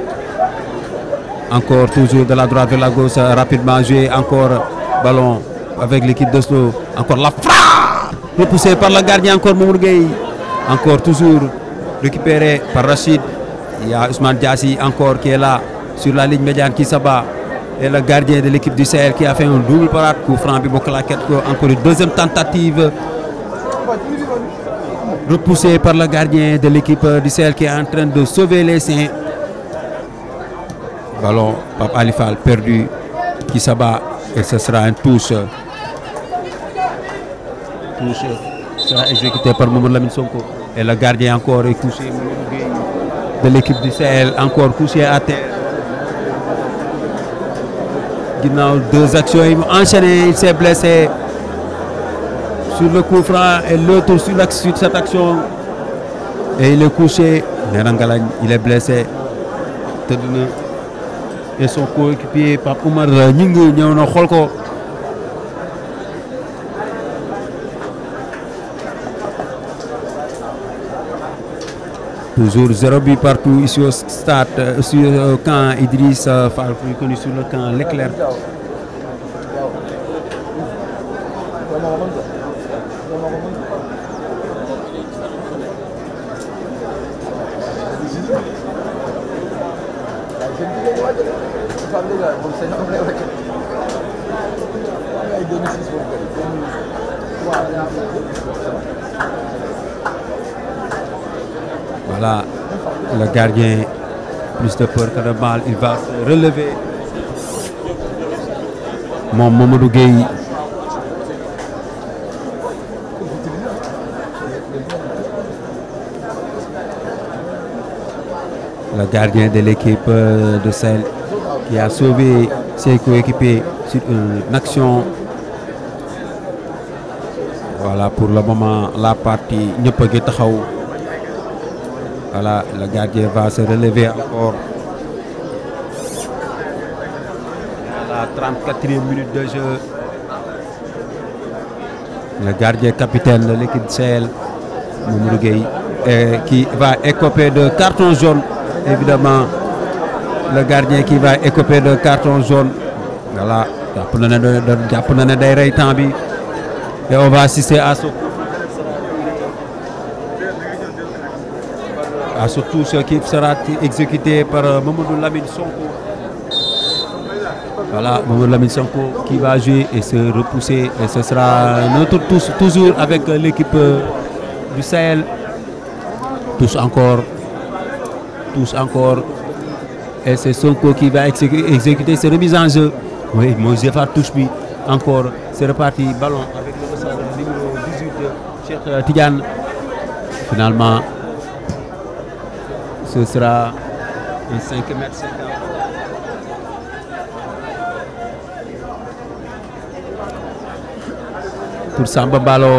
Encore toujours de la droite vers la gauche. Rapidement joué. Encore ballon avec l'équipe d'Oslo. Encore la frappe! Repoussé par le gardien, encore Mamadou Gueye. Encore toujours récupéré par Rachid. Il y a Ousmane Diassi encore qui est là sur la ligne médiane qui s'abat. Et le gardien de l'équipe du Sahel qui a fait un double parade. Coup franc, encore une deuxième tentative. Repoussé par le gardien de l'équipe du Sahel qui est en train de sauver les siens. Ballon, Pape Ali Fall perdu qui s'abat. Et ce sera une touche. Touche sera exécuté par Mamadou Lamine Sonko. Et le gardien encore est couché de l'équipe du Sahel, encore couché à terre. Ginnaaw 2 actions enchaînées, il s'est blessé sur le coup franc et l'autre sur cette action. Et il est couché. Nerangalagne, il est blessé. Et son coéquipier Pape Oumar Gningue ñëw na xool ko. Toujours 0 but partout ici au stade, sur le camp Idriss Fall, plus connu sur le camp Leclerc. Voilà, le gardien, plus de peur que de mal, il va se relever. Mon Mamadou Gueye. Le gardien de l'équipe de Sahel qui a sauvé ses coéquipiers sur une action. Voilà pour le moment la partie ñëpp a ngi taxaw. Voilà, le gardien va se relever encore. À la 34e minute de jeu. Le gardien capitaine de l'équipe Sahel, Mamadou Gueye, qui va écoper de carton jaune. Évidemment, le gardien qui va écoper de carton jaune. Voilà, jàpp na ne day rey temps bi. Et on va assister à surtout ce qui sera exécuté par Mamadou Lamine Sonko. Voilà, Mamadou Lamine Sonko qui va jouer et se repousser. Et ce sera notre touche toujours avec l'équipe du Sahel. Touche encore. Et c'est Sonko qui va exécuter ses remises en jeu. Oui, Moïse Fall touche bi. Encore, c'est reparti. Ballon avec le numéro 18, Cheikh Tidiane. Finalement, ce sera un 5 mètres 50. Pour Samba Ballo.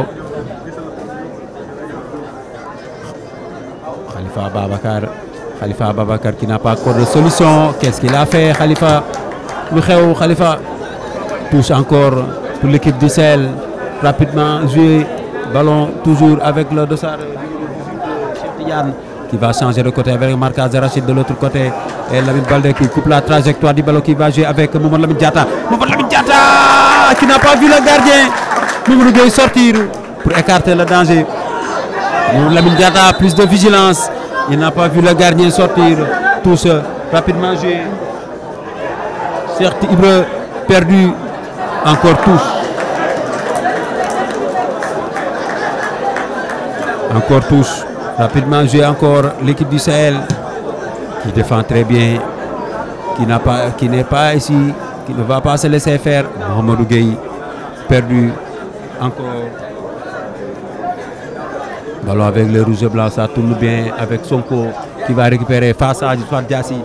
Khalifa Babacar qui n'a pas encore de solution. Qu'est-ce qu'il a fait, Khalifa? Khalifa touche encore pour l'équipe du Sahel. Rapidement joué. Ballon toujours avec le dossard Cheikh Tidiane qui va changer de côté avec Marcaz Rachid de l'autre côté. Et Lamine Baldé qui coupe la trajectoire du ballon qui va jouer avec Mamadou Lamine Diatta. Mamadou Lamine Diatta qui n'a pas vu le gardien. Mamadou Gueye sortir pour écarter le danger. Mamadou Lamine Diatta, plus de vigilance. Il n'a pas vu le gardien sortir. Touche rapidement joué. Certes, Ibra perdu. Encore touche. Encore touche. Rapidement joué encore l'équipe du Sahel qui défend très bien, qui n'est pas ici, qui ne va pas se laisser faire. Mohamedou Gueye perdu encore. Ballon avec le rouge et blanc, ça tourne bien avec Sonko qui va récupérer face à Diassi.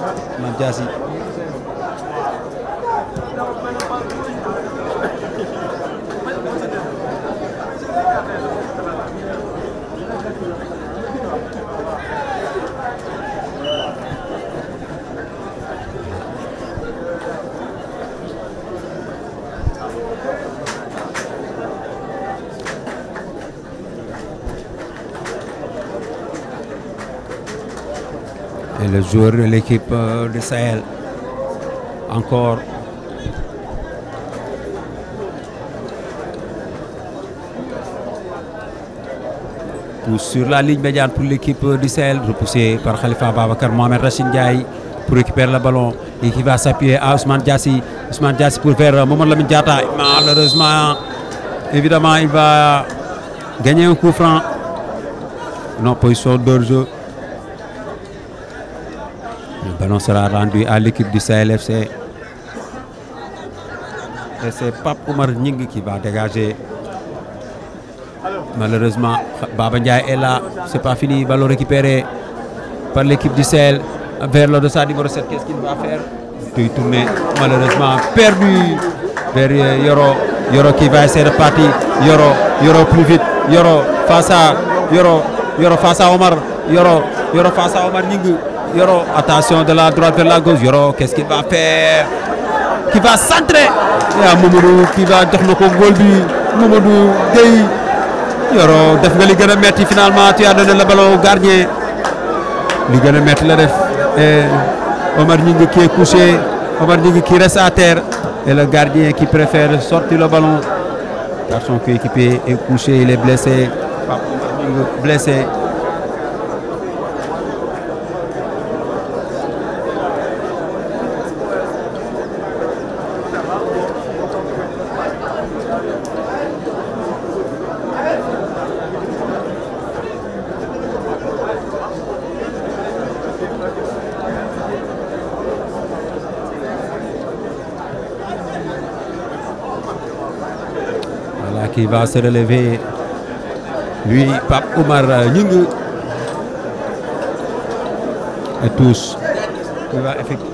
Et le joueur de l'équipe de Sahel, encore. Pousse sur la ligne médiane pour l'équipe du Sahel, repoussé par Khalifa Babakar. Mohamed Rachid Ndiaye pour récupérer le ballon et qui va s'appuyer à Ousmane Diassi. Ousmane Diassi pour faire Mamadou Lamine Diatta. Malheureusement, évidemment, il va gagner un coup franc. Non, position de jeu. Le ballon sera rendu à l'équipe du Sahel FC. Et c'est Pape Oumar Nying qui va dégager. Malheureusement, Baba Ndiaye est là. C'est pas fini. Ballon récupéré par l'équipe du Sahel vers le dossard numéro 7. Qu'est-ce qu'il va faire? Il tourne. Malheureusement, perdu vers Yoro. Yoro qui va essayer de partir. Yoro plus vite. Yoro face à Omar. Yoro face à Omar Nying. Yoro, attention de la droite vers la gauche. Yoro, qu'est-ce qu'il va faire? Qui va centrer. Il y a Mamadou qui va donner le goal du Mamadou Gueye. Yoro, def nga li gën a metti finalement, tu as donné le ballon au gardien. Li gën a metti la def. Et Omar Nying qui est couché. Omar Nying qui reste à terre. Et le gardien qui préfère sortir le ballon. Car son coéquipier est couché, il est blessé. Omar Nying blessé. Qui va se relever, lui, Pape Oumar Nying, et tous, il va effectuer.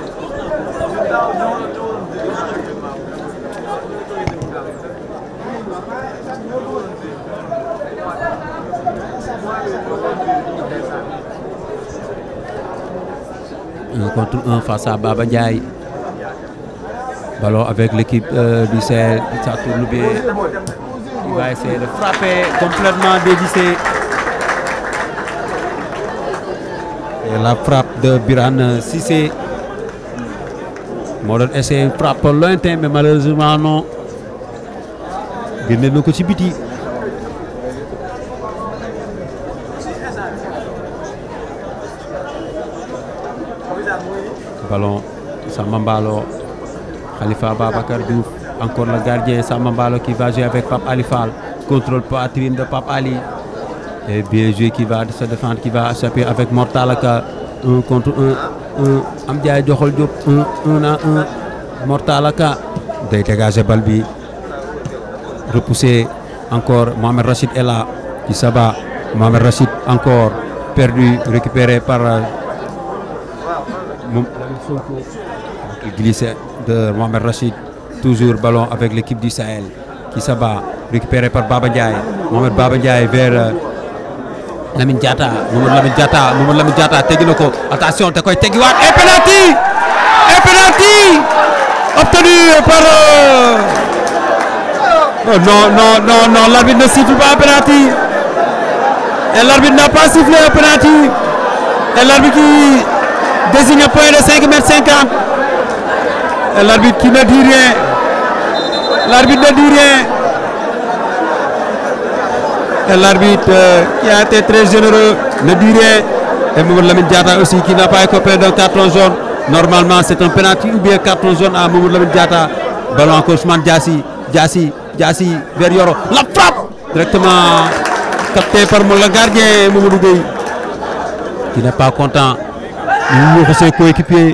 Un contre un face à Baba Ndiaye. Ballon avec l'équipe du Sahel, ça tourne bien. Il va essayer de frapper complètement dévissé. Et la frappe de Biran Sissé. Modern essaie une frappe lointaine, mais malheureusement non. Génne ko ci biti. Ballon Samambalo. Khalifa Babakar Diouf, encore le gardien Samambalo qui va jouer avec Pape Ali Fall. Contrôle poitrine de Pape Ali. Et bien joué qui va se défendre, qui va s'appuyer avec Mortalaka. 1 contre 1. Amdiaye Diokhol Diop 1 à 1. Mortalaka. Day dégager balle bi. Repoussé encore. Mohamed Rachid est là. Qui s'abat. Mohamed Rachid encore perdu. Récupéré par il glisse de Mohamed Rachid, toujours ballon avec l'équipe du Sahel qui s'abat, récupéré par Baba Ndiaye. Mohamed Baba Ndiaye vers Lamine Diatta. Mamadou Lamine Diatta teggi na ko. Attention, da koy teggiwaat et penalty! Et penalty! Obtenu par non, l'arbitre ne siffle pas un penalty. Et l'arbitre n'a pas sifflé un penalty. Et l'arbitre qui désigne un point de 5,50 m. Et l'arbitre qui ne dit rien. L'arbitre ne dit rien. Et l'arbitre qui a été très généreux ne dit rien. Et Mamadou Lamine Diatta aussi qui n'a pas écopé d'un carton jaune. Normalement, c'est un penalty ou bien carton jaune à Mamadou Lamine Diatta. Ballon encore Ousmane Diassi vers Yoro. La frappe directement capté par le gardien Mamadou Gueye, qui n'est pas content. Il ouvre ses coéquipiers.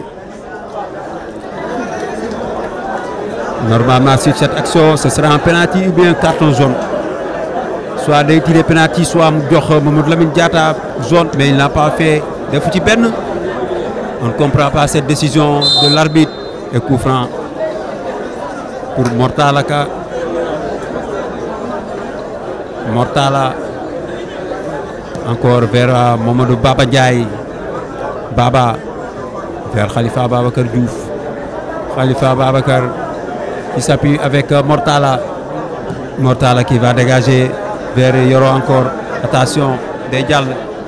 Normalement, sur cette action, ce sera un penalty ou bien un carton jaune. Soit des tirés penalty, soit Mamadou Lamine Diatta jaune, mais il n'a pas fait de foutu peine. On ne comprend pas cette décision de l'arbitre. Et coup franc pour Mortala. Mortala encore vers Mamadou Baba Ndiaye. Baba vers Khalifa Babacar Diouf. Khalifa Babacar qui s'appuie avec Mortala. Mortala qui va dégager vers Yoro encore. Attention, Dejal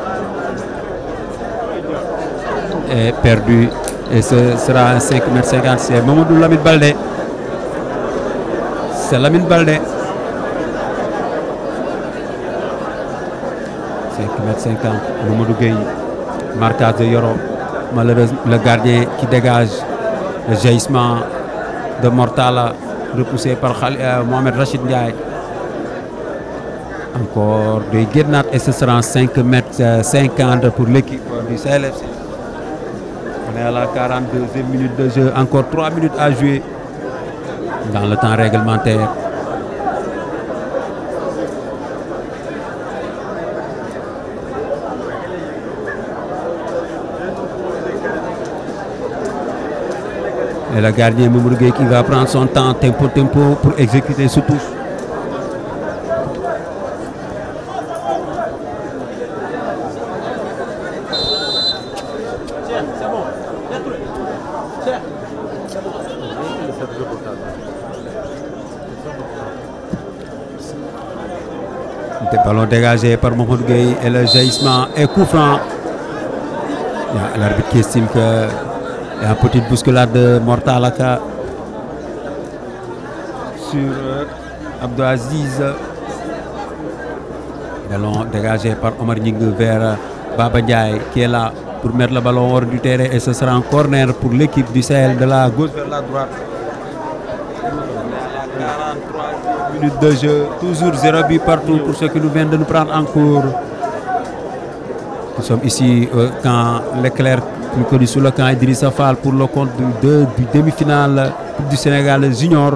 est perdu. Et ce sera un 5,50 m. C'est Mamadou Lamine Baldé. C'est Lamine Baldé. 5,50 m. Mamadou Gueye. Marquage de Yoro. Malheureusement, le gardien qui dégage le jaillissement de Mortala, repoussé par Mohamed Rachid Ndiaye. Encore des guirnades et ce sera 5,50 m pour l'équipe du CLFC. On est à la 42e minute de jeu. Encore 3 minutes à jouer dans le temps réglementaire. Et le gardien Mamadou Gueye qui va prendre son temps, tempo pour exécuter ce touche. Des ballons dégagés par Mamadou Gueye et le jaillissement est coup franc. Il y a l'arbitre qui estime qu'il y a une petite bousculade de Mortala sur Abdou Aziz. Ballon dégagé par Omar Nying vers Baba Ndiaye qui est là pour mettre le ballon hors du terrain et ce sera un corner pour l'équipe du Sahel de la gauche vers la droite. 43 minutes de jeu, toujours 0 but partout pour ceux qui nous viennent de nous prendre en cours. Nous sommes ici quand Leclerc, plus connu sous le camp Idrissa Fall, pour le compte du demi-finale Coupe du Sénégal Junior.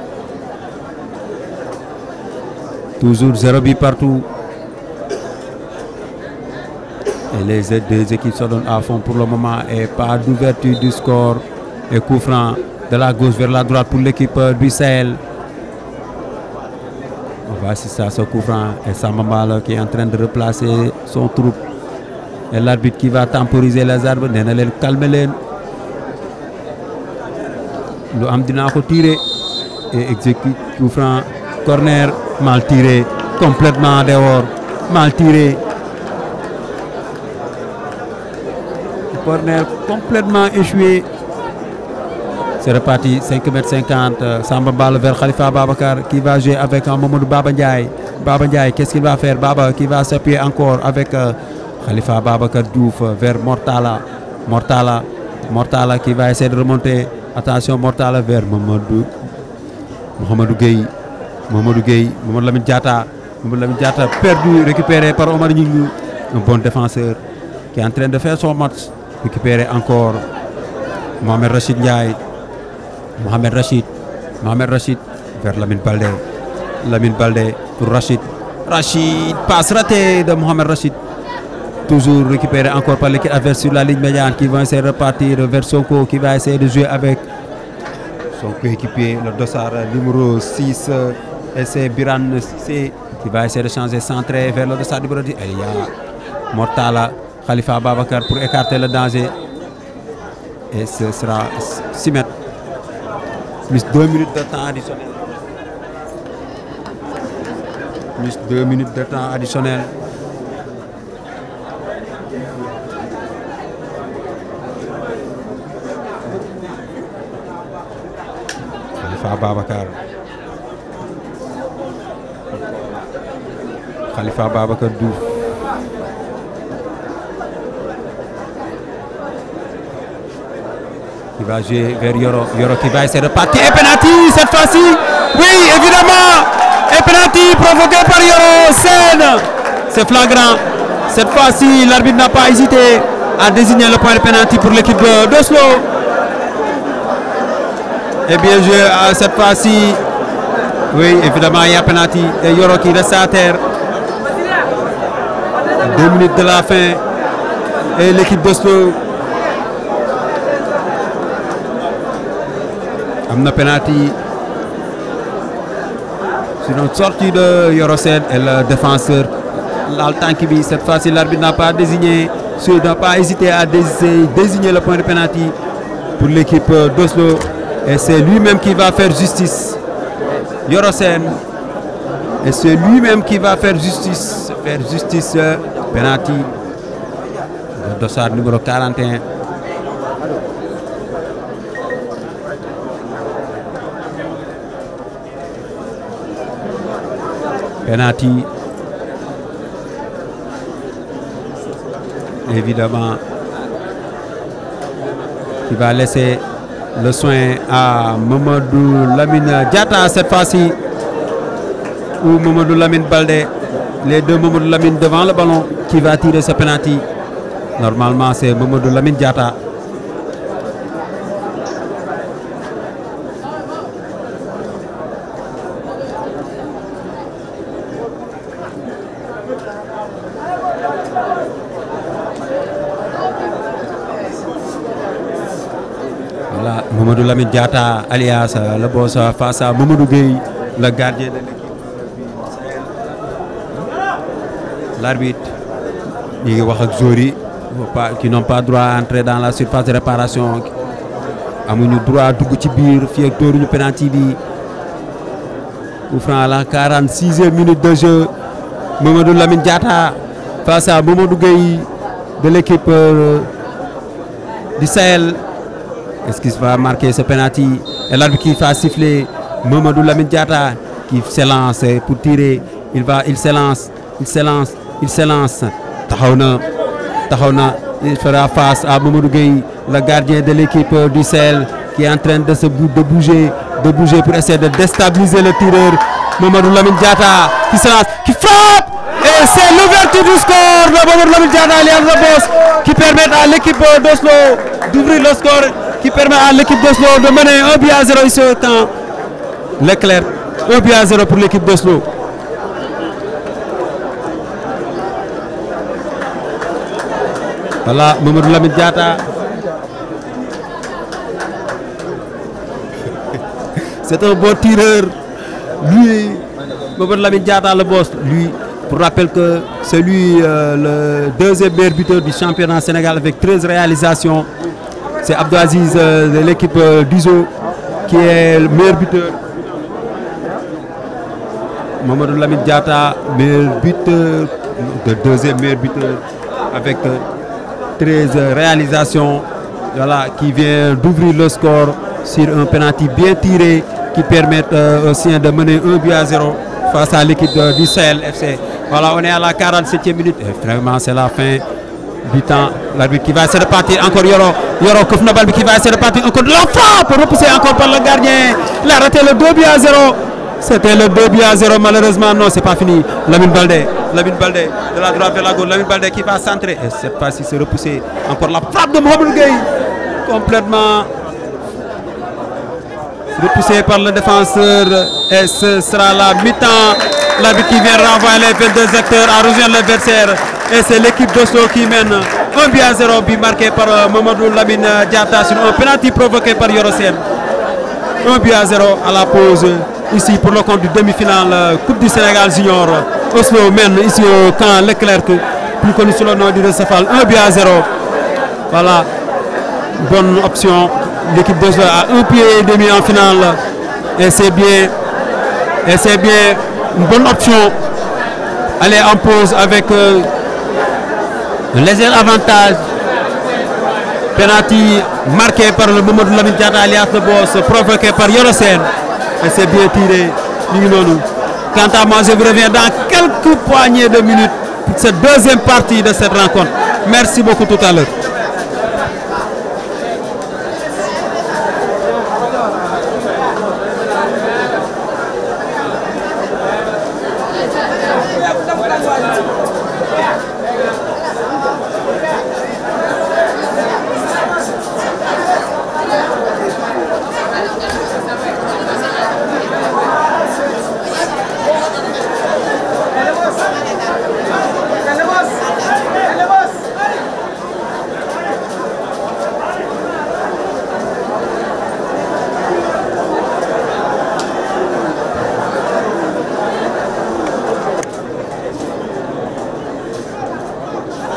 Toujours 0 but partout. Et les deux équipes se donnent à fond pour le moment et pas d'ouverture du score. Et coup franc de la gauche vers la droite pour l'équipe du Sahel. On va assister à ce coup franc et Sambambal qui est en train de replacer son troupe. Et l'arbitre qui va temporiser les arbres, calmer. Le Amdina a tiré et exécute coup franc. Corner mal tiré, complètement dehors, mal tiré. Corner complètement échoué. C'est reparti, 5,50 m. Samba Ball vers Khalifa Babacar qui va jouer avec Mamadou Baba Ndiaye. Baba Ndiaye, qu'est-ce qu'il va faire? Baba qui va s'appuyer encore avec Khalifa Babacar Diouf vers Mortala. Mortala qui va essayer de remonter. Attention, Mortala vers Mamadou Gueye. Mamadou Lamine Diatta. Mamadou Lamine Diatta perdu, récupéré par Omar Nyingou. Un bon défenseur qui est en train de faire son match. Récupéré encore Mohamed Rachid Ndiaye. Mohamed Rachid vers Lamine Baldé pour Rachid, passe ratée de Mohamed Rachid. Toujours récupéré encore par l'équipe adverse sur la ligne médiane qui va essayer de repartir vers Sonko qui va essayer de jouer avec son coéquipier, le dossard numéro 6 et c'est Biran Sissé qui va essayer de changer centré vers le dossard numéro 10. Et il y a Mortala, Khalifa Babacar pour écarter le danger. Et ce sera 6 mètres. Plus 2 minutes de temps additionnel. Plus 2 minutes de temps additionnel. Khalifa Babacar Diouf. qui va jouer vers Yoro. Yoro qui va essayer de partir. Et penalty cette fois-ci. Oui, évidemment. Et penalty provoqué par Yoro Sène. C'est flagrant. Cette fois-ci, l'arbitre n'a pas hésité à désigner le point de penalty pour l'équipe d'Oslo. Et bien joué cette fois-ci. Oui, évidemment, il y a penalty. Et Yoro qui reste à terre. 2 minutes de la fin. Et l'équipe d'Oslo a penalty sur une sortie de Yoro Sène et le défenseur Altankibi. Cette fois-ci, l'arbitre n'a pas désigné, n'a pas hésité à désigner le point de penalty pour l'équipe d'Oslo. Et c'est lui-même qui va faire justice. Yoro Sène. Et c'est lui-même qui va faire justice. Penalty. Le dossard numéro 41. Penalty. Évidemment, qui va laisser le soin à Mamadou Lamine Diatta cette fois-ci, ou Mamadou Lamine Baldé. Les deux Mamadou Lamine devant le ballon qui va tirer ce penalty. Normalement, c'est Mamadou Lamine Diatta. Voilà, Mamadou Lamine Diatta, alias le boss, face à Mamadou Gueye, le gardien de l'équipe. L'arbitre, il y a Zori qui n'ont pas droit à entrer dans la surface de réparation. Amuñu droit dugg ci biir fii ak dóoruñu penalty bi. Ouvrant à la 46e minute de jeu. Mamadou Lamine Diatta face à Mamadou Gueye de l'équipe du Sahel. Est-ce qu'il va marquer ce penalty? Et l'arbitre qui va siffler. Mamadou Lamine Diatta qui s'élance pour tirer. Il s'élance. Tahauna, il fera face à Mamadou Gueye, le gardien de l'équipe du Sahel, qui est en train de bouger pour essayer de déstabiliser le tireur. Mamadou Lamine Diatta qui se lance, qui frappe, et c'est l'ouverture du score de Mamadou Lamine Diatta, alias le boss, qui permet à l'équipe d'Oslo d'ouvrir le score, qui permet à l'équipe d'Oslo de mener 1-0 ici au temps. L'éclair, 1-0 pour l'équipe d'Oslo. Voilà, Mamadou Lamine Diatta. C'est un bon tireur. Lui, Mamadou Lamine Diatta, le boss, lui, pour rappel que c'est lui le deuxième meilleur buteur du championnat Sénégal avec 13 réalisations. C'est Abdou Aziz de l'équipe d'Uzo qui est le meilleur buteur. Mamadou Lamine Diatta, meilleur buteur, le deuxième meilleur buteur avec 13 réalisations, voilà, qui vient d'ouvrir le score sur un penalty bien tiré qui permet aux siens de mener 1-0 face à l'équipe du Sahel FC. Voilà, on est à la 47e minute. Et vraiment, c'est la fin du temps. L'arbitre qui va essayer de partir. Encore Yoro Koufnabal qui va essayer de partir. Encore la frappe repoussée encore par le gardien. Il a raté le 2-0. C'était le 2-0. Malheureusement, non, c'est pas fini. Lamine Baldé de la droite vers la gauche. Lamine Baldé qui va centrer. Et cette fois-ci, c'est repoussé. Encore la frappe de Mohamed Gueye. Complètement repoussé par le défenseur. Et ce sera la mi-temps. L'arbitre qui vient renvoyer les 22 acteurs à rejoindre l'adversaire. Et c'est l'équipe d'Oslo qui mène 1-0, but marqué par Mamadou Lamine Diatta sur un penalty provoqué par Yoro Sène. 1-0 à la pause. Ici pour le compte du demi-finale Coupe du Sénégal Junior. Oslo mène ici au camp Leclerc, plus connu sous le nom du Recefal, 1-0. Voilà, bonne option. L'équipe d'Oslo a un pied et demi en finale. Et c'est bien une bonne option. Aller en pause avec un léger avantage. Penalty marqué par le Mamadou Lamine Diatta alias le boss, provoqué par Yoro Sène. Et c'est bien tiré. Quant à moi, je vous reviens dans quelques poignées de minutes pour cette deuxième partie de cette rencontre. Merci beaucoup tout à l'heure.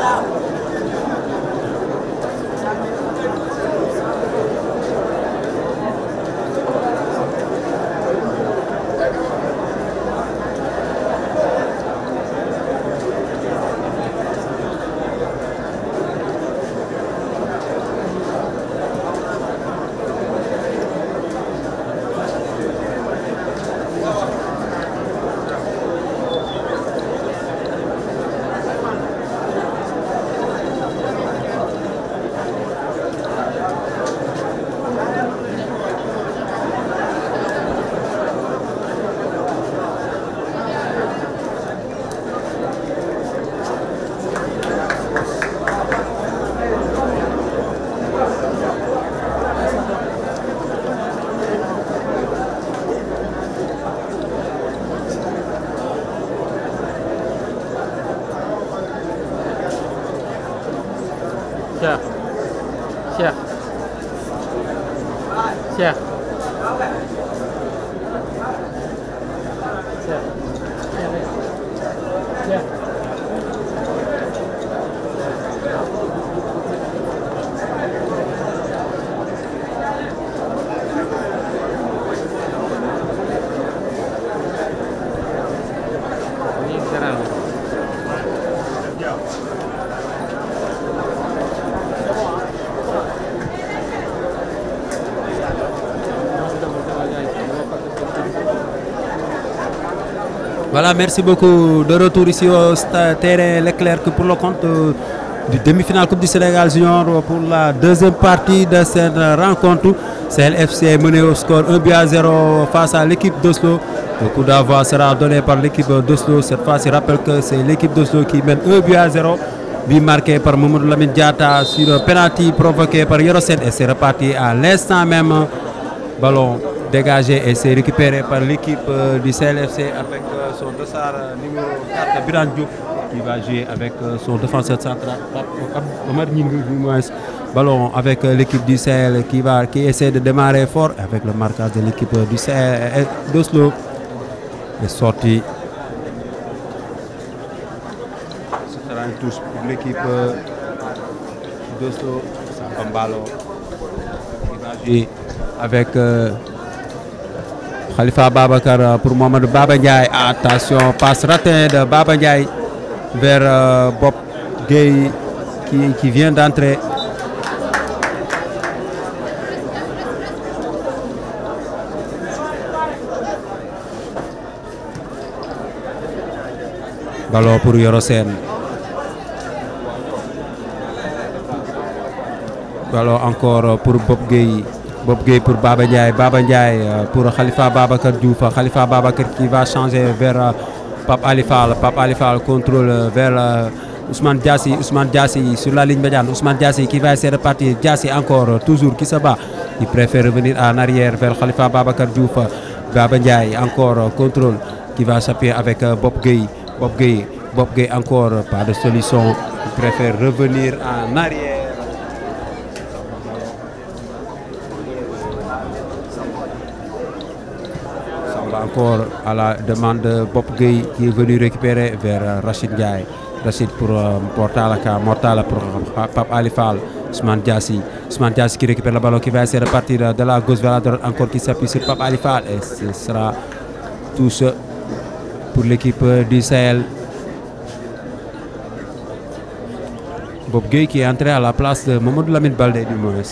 Cheikh Voilà, merci beaucoup. De retour ici au terrain Leclerc pour le compte du demi-finale Coupe du Sénégal Junior pour la deuxième partie de cette rencontre. CLFC mené au score 1-0 face à l'équipe d'Oslo. Le coup d'envoi sera donné par l'équipe d'Oslo. Cette fois, je rappelle que c'est l'équipe d'Oslo qui mène 1-0. But marqué par Mamadou Lamine Diatta sur un penalty provoqué par Yorosen et c'est reparti à l'instant même. Ballon dégagé et c'est récupéré par l'équipe du CLFC avec son dossard numéro 4 Biran Diop qui va jouer avec son défenseur central Omar Nyingou. Ballon avec l'équipe du CL qui essaie de démarrer fort avec le marquage de l'équipe du CL d'Oslo. est sorti. Ce sera une touche pour l'équipe d'Oslo. Sambambalo qui va jouer avec Khalifa Babakar pour Mohamed Baba Ndiaye. Attention, passe ratée de Baba Ndiaye vers Bob Gueye qui vient d'entrer. Ballon pour Yorosen. Ballon encore pour Bob Gueye. Bob Gueye pour Baba Ndiaye. Baba Ndiaye pour Khalifa Babakar Diouf. Khalifa Babakar qui va changer vers Pape Ali Fall. Pape Ali Fall contrôle vers Ousmane Diassi. Ousmane Diassi sur la ligne médiane. Ousmane Diassi qui va essayer de partir. Diassi encore, toujours qui se bat. Il préfère revenir en arrière vers Khalifa Babakar Diouf. Baba Ndiaye encore contrôle qui va s'appuyer avec Bob Gueye. Bob Gueye encore, pas de solution. Il préfère revenir en arrière. Encore à la demande de Bob Gueye qui est venu récupérer vers Rachid Ndiaye. Rachid pour Mortala pour Pape Ali Fall. Ousmane Diassi qui récupère le ballon qui va essayer de partir de la gauche vers la droite, encore qui s'appuie sur Pape Ali Fall. Et ce sera tous pour l'équipe du Sahel. Bob Gueye qui est entré à la place de Mamadou Lamine Baldé du moins.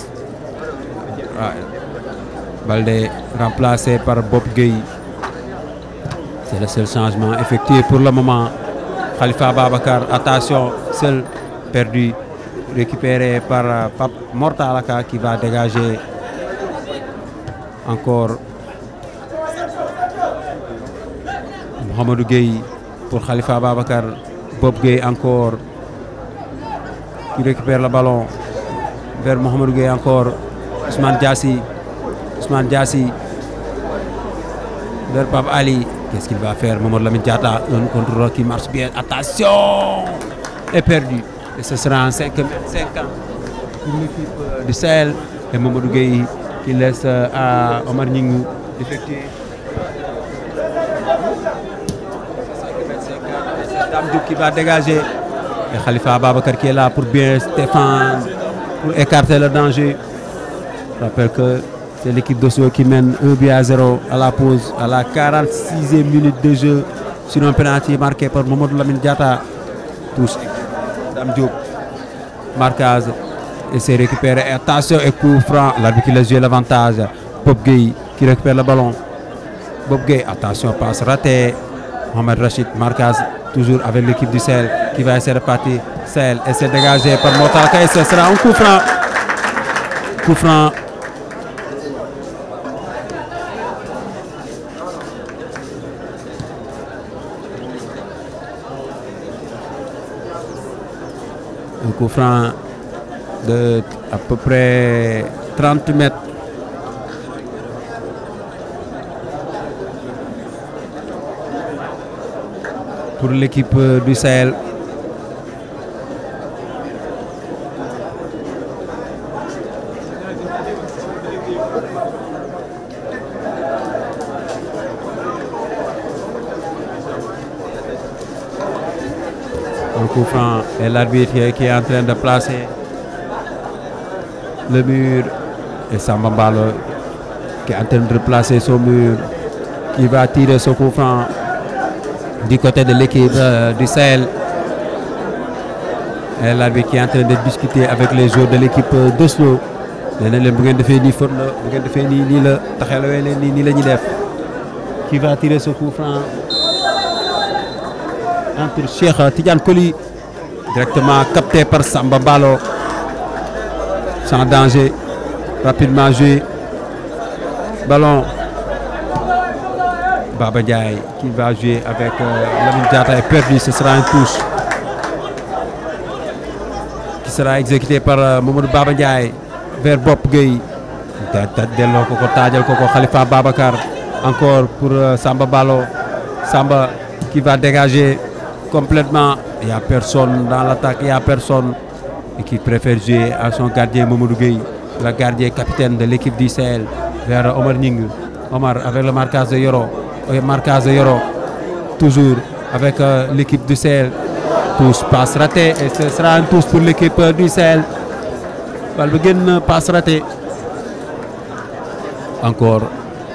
Baldé remplacé par Bob Gueye. C'est le seul changement effectué pour le moment. Khalifa Babakar, attention, seul perdu, récupéré par Pape Mortalaka qui va dégager encore Mohamedou Gueye pour Khalifa Babakar. Bob Gueye encore qui récupère le ballon vers Mohamedou Gueye encore. Ousmane Diassi vers Pape Ali. Qu'est-ce qu'il va faire? Mamadou Lamine Diatta, un contrôle qui marche bien. Attention! Est perdu. Et ce sera en 5 ans pour l'équipe du Sahel. Et Mamadou Gueye qui laisse à Omar Nyingou d'effectuer. C'est Dame Diouf qui va dégager. Et Khalifa Babacar qui est là pour bien défendre, pour écarter le danger. Je rappelle que c'est l'équipe d'Oslo qui mène 1-0 à la pause, à la 46e minute de jeu, sur un penalty marqué par Mamadou Lamine Diatta. Touche Dame Diop, marquage, et c'est récupéré. Et attention, et coup franc, l'arbitre qui a joué l'avantage. Bob Gueye qui récupère le ballon. Bob Gueye, attention, passe ratée. Mohamed Rachid, marquage, toujours avec l'équipe du Sahel qui va essayer de partir. Sahel essaie de dégager par Motalaka et ce sera un coup franc. Coup franc. Un coup franc de à peu près 30 mètres. Pour l'équipe du Sahel. Un coup franc et l'arbitre qui est en train de placer le mur et Samba Mbalo qui est en train de replacer son mur, qui va tirer ce coup franc du côté de l'équipe du Sahel. Et l'arbitre qui est en train de discuter avec les joueurs de l'équipe d'Oslo. Qui va tirer ce coup franc entre Cheikh Tidiane Koli, directement capté par Samba Mbalo, sans danger, rapidement joué. Ballon. Baba Ndiaye qui va jouer avec Lamine Diatta est perdu, ce sera une touche qui sera exécutée par Mamadou Baba Ndiaye vers Bob Gueye. Khalifa Babacar encore pour Samba Mbalo. Samba qui va dégager complètement. Il n'y a personne dans l'attaque, il n'y a personne, et qui préfère jouer à son gardien Mamadou Gueye, le gardien capitaine de l'équipe du Sahel, vers Omar Ning. Omar avec le marquage de Yoro. Marquage de Yoro, toujours avec l'équipe du Sahel. Touche, passe ratée, et ce sera une touche pour l'équipe du Sahel. Balbeguen, passe ratée. Encore.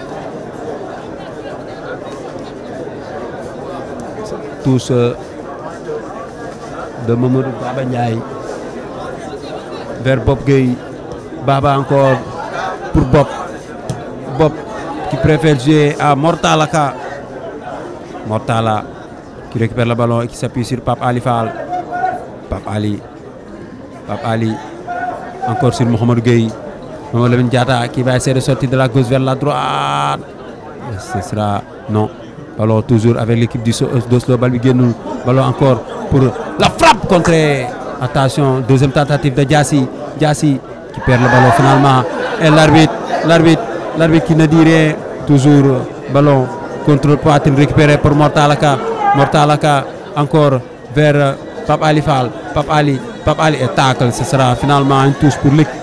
Touche de Mamadou Baba Ndiaye vers Bob Gueye. Baba encore pour Bob. Bob qui préfère jouer à Mortalaka. Mortala qui récupère le ballon et qui s'appuie sur Pape Ali Fall. Pape Ali encore sur Mohamed Gueye. Mohamed Lamine Diatta qui va essayer de sortir de la gauche vers la droite. Ce sera non. Ballon toujours avec l'équipe d'Oslo. Ballon encore pour la frappe contre. Attention, deuxième tentative de Diassi. Diassi qui perd le ballon finalement. Et l'arbitre qui ne dit rien. Toujours ballon contre poitrine récupéré pour Mortalaka. Mortalaka encore vers Pape Ali Fall. Pape Ali et tacle. Ce sera finalement une touche pour l'équipe.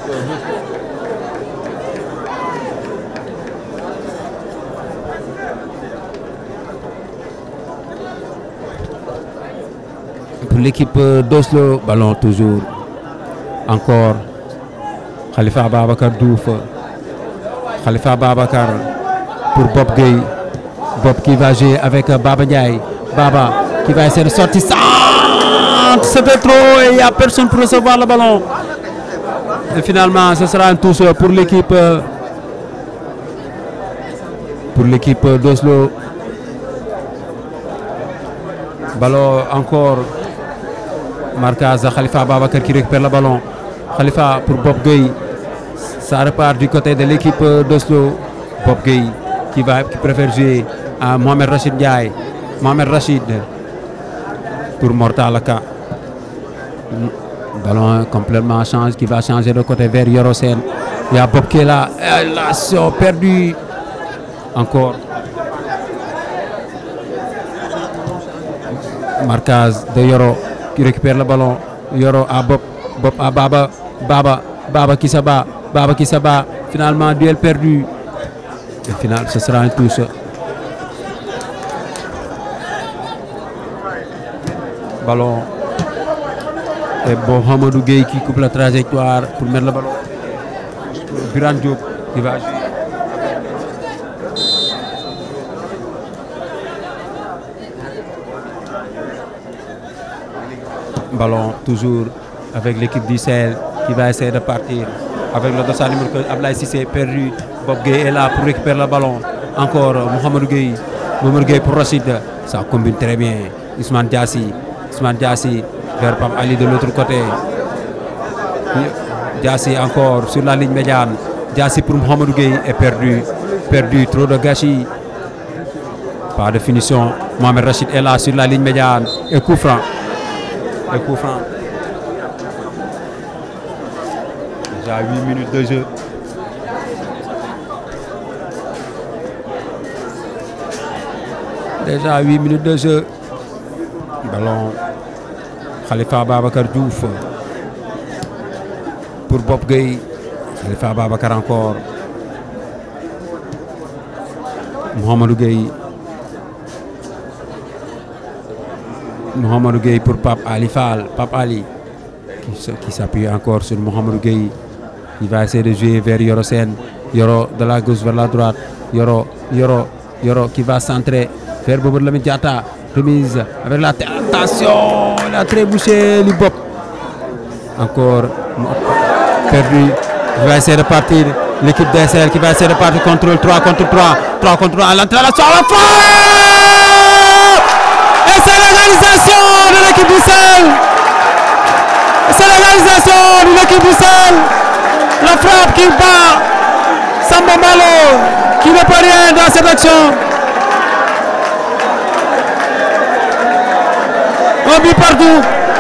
Pour l'équipe d'Oslo, ballon toujours. Encore Khalifa Babacar Douf. Khalifa Babacar pour Bob Gueye. Bob qui va jouer avec Baba Ndiaye. Baba qui va essayer de sortir. C'était trop et il n'y a personne pour recevoir le ballon. Et finalement, ce sera une touche pour l'équipe d'Oslo. Ballon encore. Marquage Khalifa Babacar qui récupère le ballon. Khalifa pour Bob Gueye. Ça repart du côté de l'équipe d'Oslo. Bob Gueye qui préfère jouer à Mohamed Rachid Ndiaye. Mohamed Rachid pour Mortalaka. Ballon complètement change, qui va changer de côté vers Yorosen. Il y a Bob qui est là. L'action perdue. Encore. Marquage de Yoro qui récupère le ballon. Yoro à Bob. Bob à Baba. Baba qui se bat. Finalement, duel perdu. Et final, ce sera un touche. Ballon Et bon, Hamadou Gueye qui coupe la trajectoire pour mettre le ballon. Birane Diop qui va jouer. Ballon toujours avec l'équipe du Sahel qui va essayer de partir. Avec le dossard numéro 4, Ablaye Cissé perdu. Bob Gueye est là pour récupérer le ballon. Encore Mohamed Gueye. Mohamed Gueye pour Rachid. Ça combine très bien. Ousmane Diassi. Ousmane Diassi vers Pape Ali de l'autre côté. Diassi encore sur la ligne médiane. Diassi pour Mohamed Gueye est perdu. Perdu, trop de gâchis. Pas de finition. Mohamed Rachid est là sur la ligne médiane. Et coup franc. Et coup franc. Déjà 8 minutes de jeu. Déjà 8 minutes de jeu. Ballon. Khalifa Babacar Diouf. Pour Bob Gueye. Khalifa Babacar encore. Mohamed Gueye. Mohamed Gueye pour Pape Ali Fall. Pape Ali qui s'appuie encore sur Mohamed Gueye. Il va essayer de jouer vers Yoro Sen. Yoro de la gauche vers la droite. Yoro qui va centrer vers Bobo Lamine Diatta. Remise avec la tête. Attention, il a très bouché l'Ibop. Encore perdu. Il va essayer de partir. L'équipe d'SL qui va essayer de partir. Contrôle 3 contre 3. 3 contre 3 à l'entrée. La frappe. Et c'est l'égalisation de l'équipe du Sahel. C'est l'égalisation de l'équipe du Sahel. La frappe qui bat Samba Malo qui ne peut rien dans cette action. Un but partout.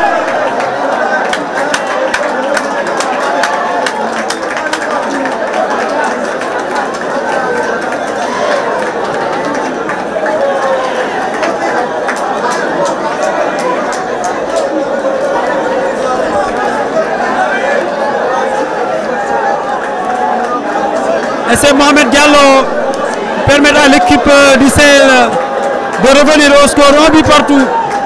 Et c'est Mohamed Diallo qui permettra à l'équipe du Sahel de revenir au score, un but partout.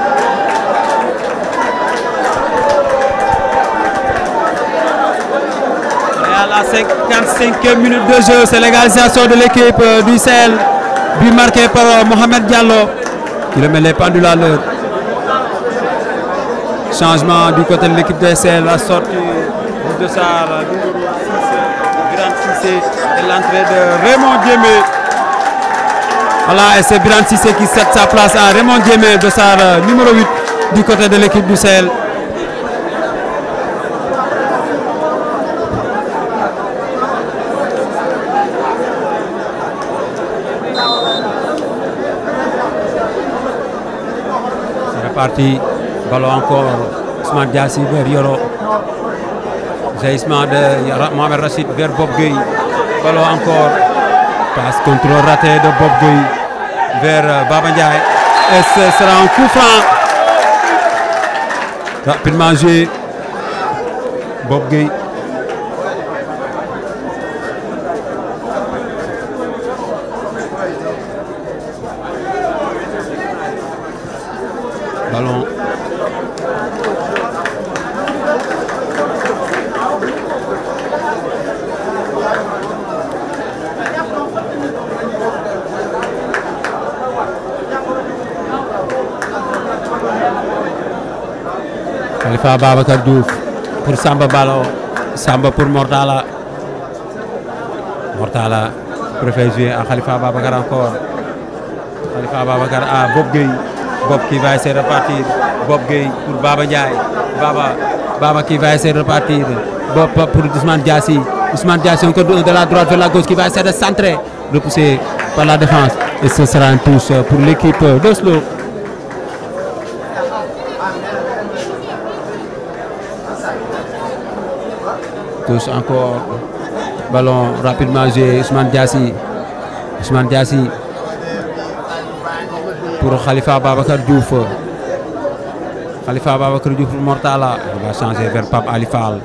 Et à la 55e minute de jeu, c'est l'égalisation de l'équipe du Sahel, but marqué par Mohamed Diallo qui remet les pendules à l'heure. Changement du côté de l'équipe du Sahel, la sortie de Sarr. Et l'entrée de Raymond Diémé. Voilà, et c'est Birane Cissé qui cède sa place à Raymond Diémé de sa numéro 8 du côté de l'équipe du Sahel. C'est reparti. Ballon encore. Ousmane Diassi vers Yoro. Jaillissement de Mohamed Rachid vers Bob Gueye. Ballon encore. Passe contrôle raté de Bob Gueye vers Baba Ndiaye. Et ce sera un coup franc. Rapidement joué. Bob Gueye. Ballon. Khalifa Babacar Diouf pour Samba Balo. Samba pour Mortala. Mortala préfère jouer à Khalifa Babacar encore. Khalifa Babacar à Bob Gueye. Bob qui va essayer de repartir. Bob Gueye pour Baba Ndiaye. Baba qui va essayer de repartir. Bob pour Ousmane Diassi. Ousmane Diassi encore de la droite vers la gauche qui va essayer de centrer. Repoussé par la défense. Et ce sera une touche pour l'équipe d'Oslo. Touche encore. Ballon rapidement joué. Ousmane Diassi. Ousmane Diassi. Pour Khalifa Babacar Diouf. Khalifa Babacar Diouf pour Mortala. Il va changer vers Pape Ali Fall.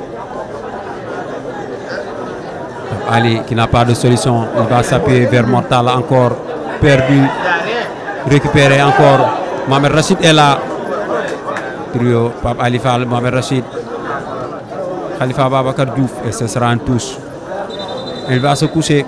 Pape Ali qui n'a pas de solution. Il va s'appuyer vers Mortala encore. Perdu. Récupéré encore. Mohamed Rachid est là. Trio. Pape Ali Fall. Mohamed Rachid. Khalifa Babacar Diouf et ce sera une touche. Il va se coucher.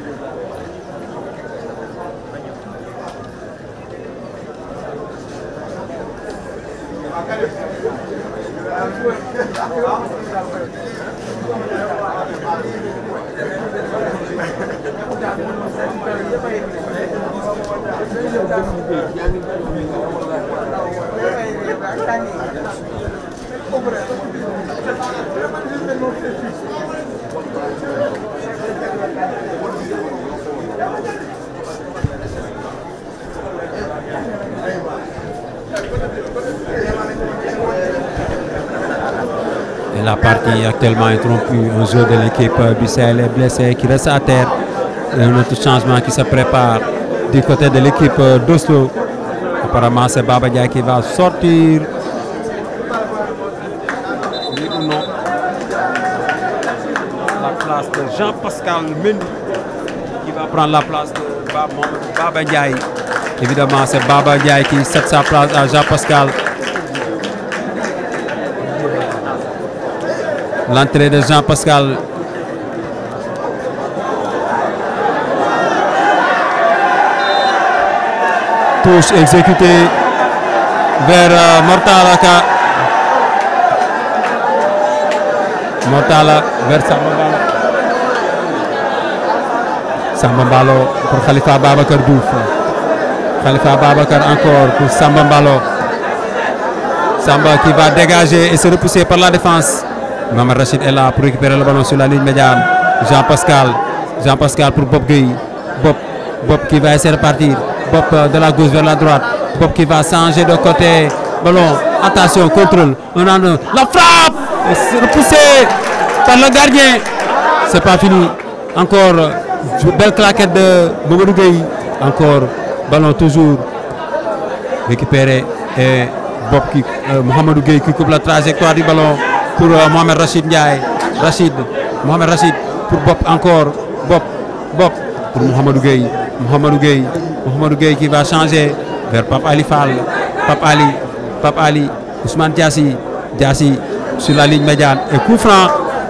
Et la partie actuellement interrompue. Un joueur de l'équipe du Sahel est blessé qui reste à terre. Et un autre changement qui se prépare du côté de l'équipe d'Oslo. Apparemment, c'est Baba Ndiaye qui va sortir. Oui ou non? La place de Jean-Pascal Mendy qui va prendre la place de Baba Ndiaye. Évidemment, c'est Baba Ndiaye qui cède sa place à Jean-Pascal. L'entrée de Jean-Pascal. Touche exécutée vers Mortala. Mortala vers Sambambalo. Sambambalo pour Khalifa Babacar Diouf. Khalifa Babacar encore pour Sambambalo. Samba qui va dégager et se repousser par la défense. Mohamed Rachid est là pour récupérer le ballon sur la ligne médiane. Jean-Pascal pour Bob Gueye. Bob qui va essayer de partir. Bob de la gauche vers la droite. Bob qui va changer de côté. Ballon, attention, contrôle. La frappe! Repoussé par le gardien. C'est pas fini. Encore, belle claquette de Mamadou Gueye. Encore, ballon toujours récupéré. Et Bob qui, Mohamed Gueye qui coupe la trajectoire du ballon pour Mohamed Rachid Ndiaye. Mohamed Rachid pour Bob encore. Bob pour Mohamed Gueye. Mohamed Gueye qui va changer vers Pape Ali Fall. Pape Ali, Ousmane Diassi sur la ligne médiane. Et coup franc.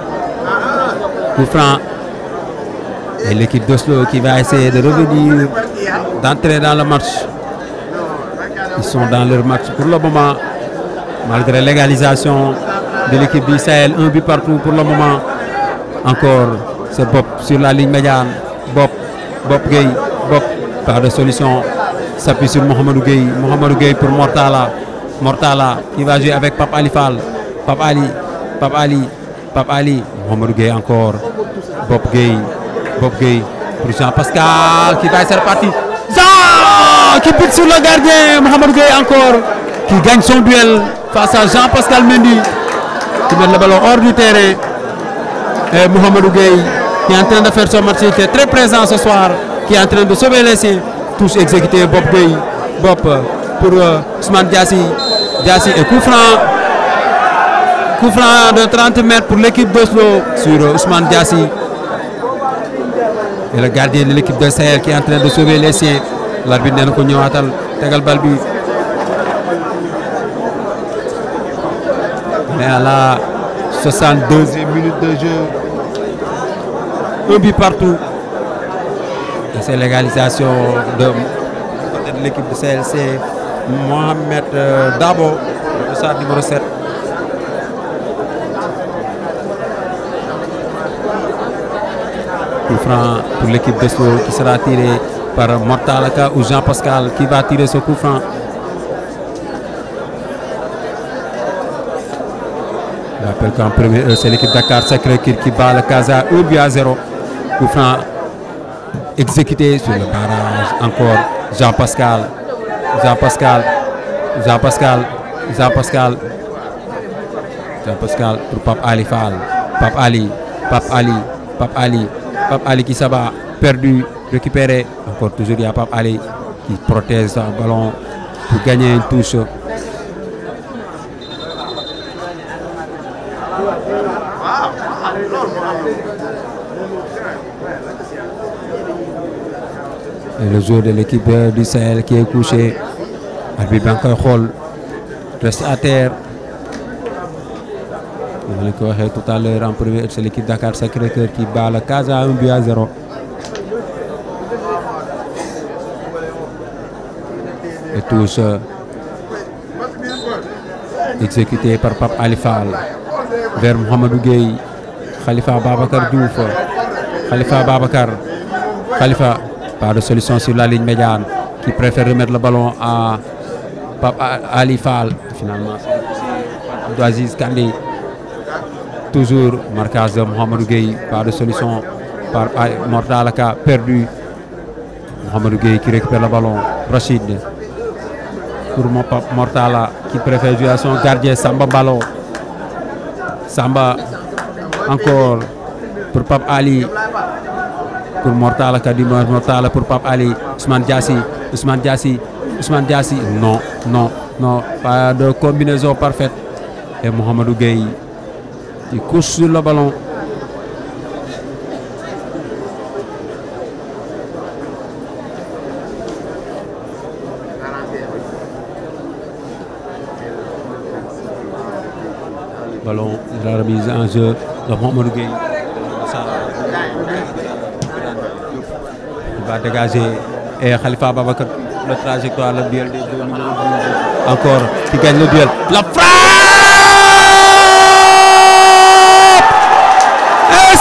Et l'équipe d'Oslo qui va essayer de revenir, d'entrer dans le match. Ils sont dans leur match pour le moment. Malgré l'égalisation de l'équipe du Sahel, un but partout pour le moment. Encore, c'est Bob sur la ligne médiane. Bob Gueye. Pas de solution. S'appuie sur Mohamed Gueye pour Mortala qui va jouer avec Pape Ali Fall. Pape Ali. Mohamed Gueye encore. Bob Gueye pour Jean-Pascal qui va essayer de partir. Jean qui pique sur le gardien. Mohamed Gueye encore qui gagne son duel face à Jean-Pascal Mendy qui met le ballon hors du terrain. Et Mohamed Gueye qui est en train de faire son match, qui est très présent ce soir, qui est en train de sauver les siens. Touche exécuté Bob Gueye. Bob pour Ousmane Diassi et coup franc de 30 mètres pour l'équipe d'Oslo sur Ousmane Diassi. Et le gardien de l'équipe de Sahel qui est en train de sauver les siens. L'arbitre n'est pas venu à tegal bal bi. Mais à la 62e minute de jeu, un but partout. Et c'est l'égalisation de l'équipe de Sahel. C'est Mohamed Dabo, le stade numéro 7. Coup franc pour l'équipe de Slo qui sera tiré par Mortalaka ou Jean-Pascal qui va tirer ce coup franc. Je rappelle qu'en premier, c'est l'équipe Dakar Sacré-Cœur qui bat le Casa 1-0. Coup franc exécuté sur le barrage. Encore Jean-Pascal pour Pape Ali Fall. Pape Ali qui s'abat, perdu, récupéré. Encore toujours il y a Pape Ali qui protège son ballon pour gagner une touche. Et le joueur de l'équipe du Sahel qui est couché. Arbitre Bankoy Khol reste à terre. Je l'ai dit tout à l'heure en premier, c'est l'équipe Dakar Sacré-Cœur qui bat la Casa 1-0. Et touche exécuté par Pape Ali Fall vers Mohamedou Gueye. Khalifa Babacar Diouf. Khalifa, pas de solution sur la ligne médiane, qui préfère remettre le ballon à Pape Ali Fall. Finalement, c'est Abdou-Aziz Kandi. Toujours marquage de Mohamedou Gueye, pas de solution par Mortalaka, perdu. Mohamedou Gueye qui récupère le ballon. Rachid pour Mortala qui préfère jouer à son gardien Samba Ballon. Samba encore pour Pape Ali. Pour Mortala Kadima, Mortala pour Pape Ali. Ousmane Diassi. Non, pas de combinaison parfaite. Et Mohamedou Gueye qui couche sur le ballon. Ballon, la remise en jeu de Mohamedou Gueye. Il va dégager et Khalifa Babacar, le trajectoire, le duel des deux numéros 12. Encore qui gagne le duel. La frappe! Et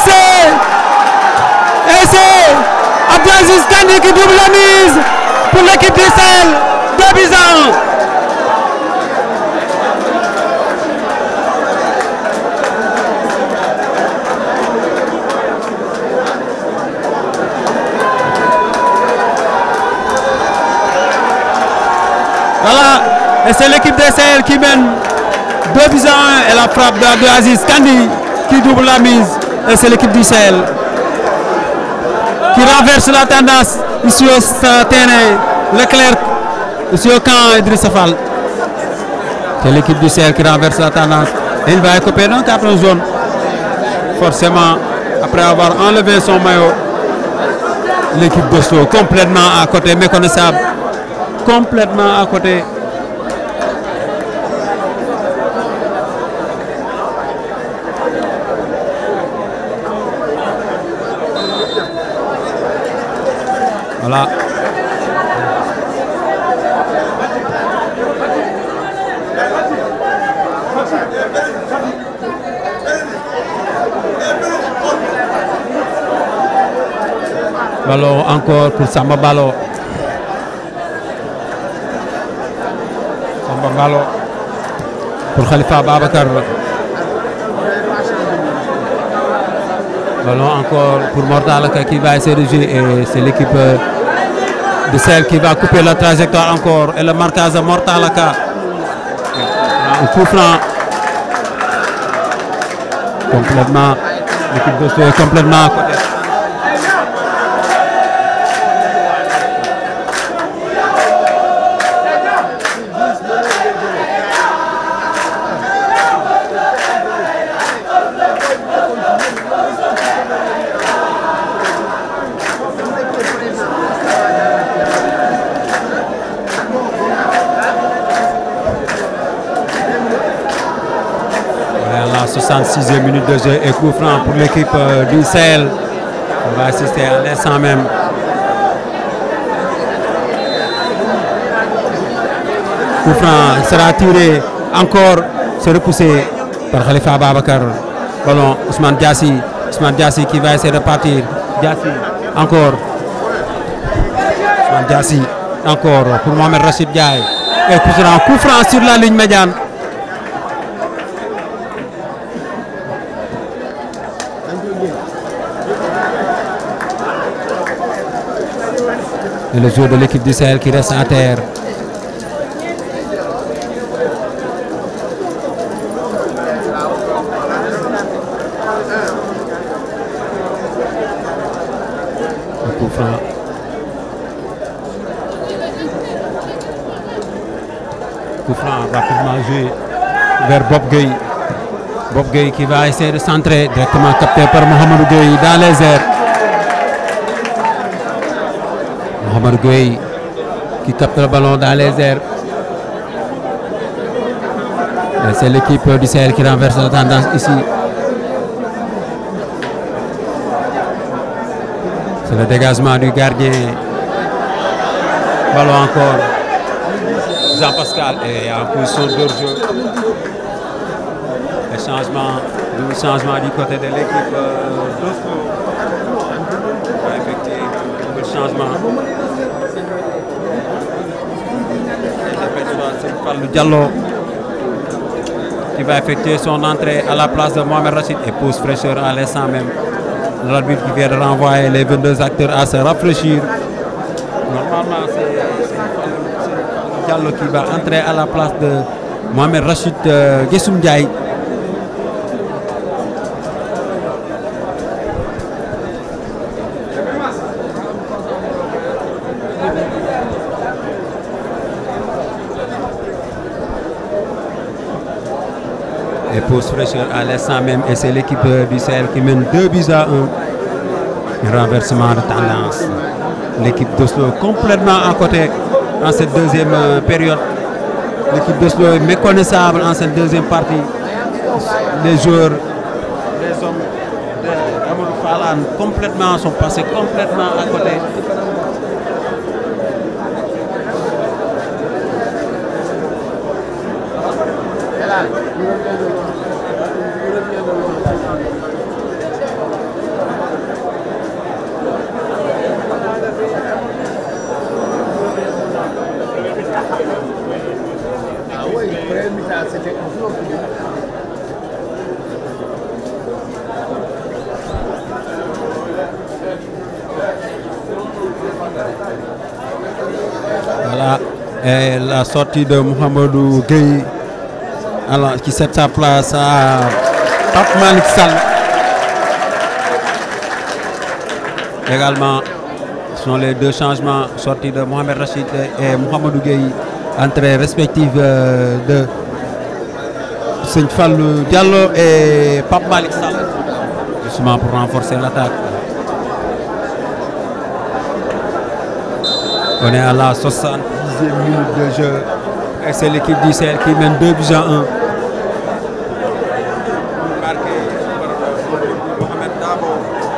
c'est Abdou-Aziz Kandi qui double la mise pour l'équipe du Sahel. 2-1. Voilà, et c'est l'équipe des Sahel qui mène 2-1 et la frappe d'Abdou-Aziz Kandi qui double la mise. Et c'est l'équipe du Sahel qui renverse la tendance ici au terrain Leclerc, ici au camp Idrissa Fall. C'est l'équipe du Sahel qui renverse la tendance. Et il va écoper d'un carton jaune. Forcément, après avoir enlevé son maillot, l'équipe d'Osso complètement à côté, méconnaissable. Complètement à côté. Voilà. Ballon encore pour Samba Ballon. Ballon pour Khalifa Babacar. Ballon encore pour Mortalaka qui va essayer de jouer et c'est l'équipe de celle qui va couper la trajectoire encore et le marquage de Mortalaka. Un coup franc. Complètement, l'équipe de est complètement à côté. La 66e minute de jeu et coup franc pour l'équipe du Sahel. On va assister à l'instant même. Coup franc sera tiré encore, se repoussé par Khalifa Babacar. Ballon Ousmane Diassi qui va essayer de partir. Diassi encore. Ousmane Diassi encore pour Mohamed Rachid Diaye. Et coup franc sur la ligne médiane. Et le joueur de l'équipe du Sahel qui reste à terre. Le coup franc. Coup franc rapidement joué vers Bob Gueye. Bob Gueye qui va essayer de centrer directement capté par Mohamedou Gueye dans les airs. Mohamedou Gueye qui capte le ballon dans les airs. C'est l'équipe du Sahel qui renverse la tendance ici. C'est le dégagement du gardien. Ballon encore. Jean-Pascal est en position de jeu. Le changement du côté de l'équipe d'Oslo. On va effectuer un changement. C'est Diallo qui va effectuer son entrée à la place de Mohamed Rachid et pose fraîcheur à l'instant même. L'arbitre qui vient de renvoyer les 22 acteurs à se rafraîchir. Normalement, c'est Diallo qui va entrer à la place de Mohamed Rachid Gessoum Ndiaye. Et pose fraîcheur à l'instant même et c'est l'équipe du Sahel qui mène 2-1. Un renversement de tendance. L'équipe d'Oslo complètement à côté en cette deuxième période. L'équipe d'Oslo est méconnaissable en cette deuxième partie. Les joueurs, les hommes d'Amadou Falan complètement sont passés complètement à côté. Voilà, et la sortie de Mohamedou Gueye qui cède sa place à Pape Malick Sall. Également, ce sont les deux changements, sortie de Mohamed Rachid et Mohamedou Gueye, entrée respective de Seigne Fallou Diallo et Pape Malick Sall, justement pour renforcer l'attaque. On est à la 70e minute de jeu et c'est l'équipe du Sahel qui mène 2-1. Marqué par Mohamed Dabo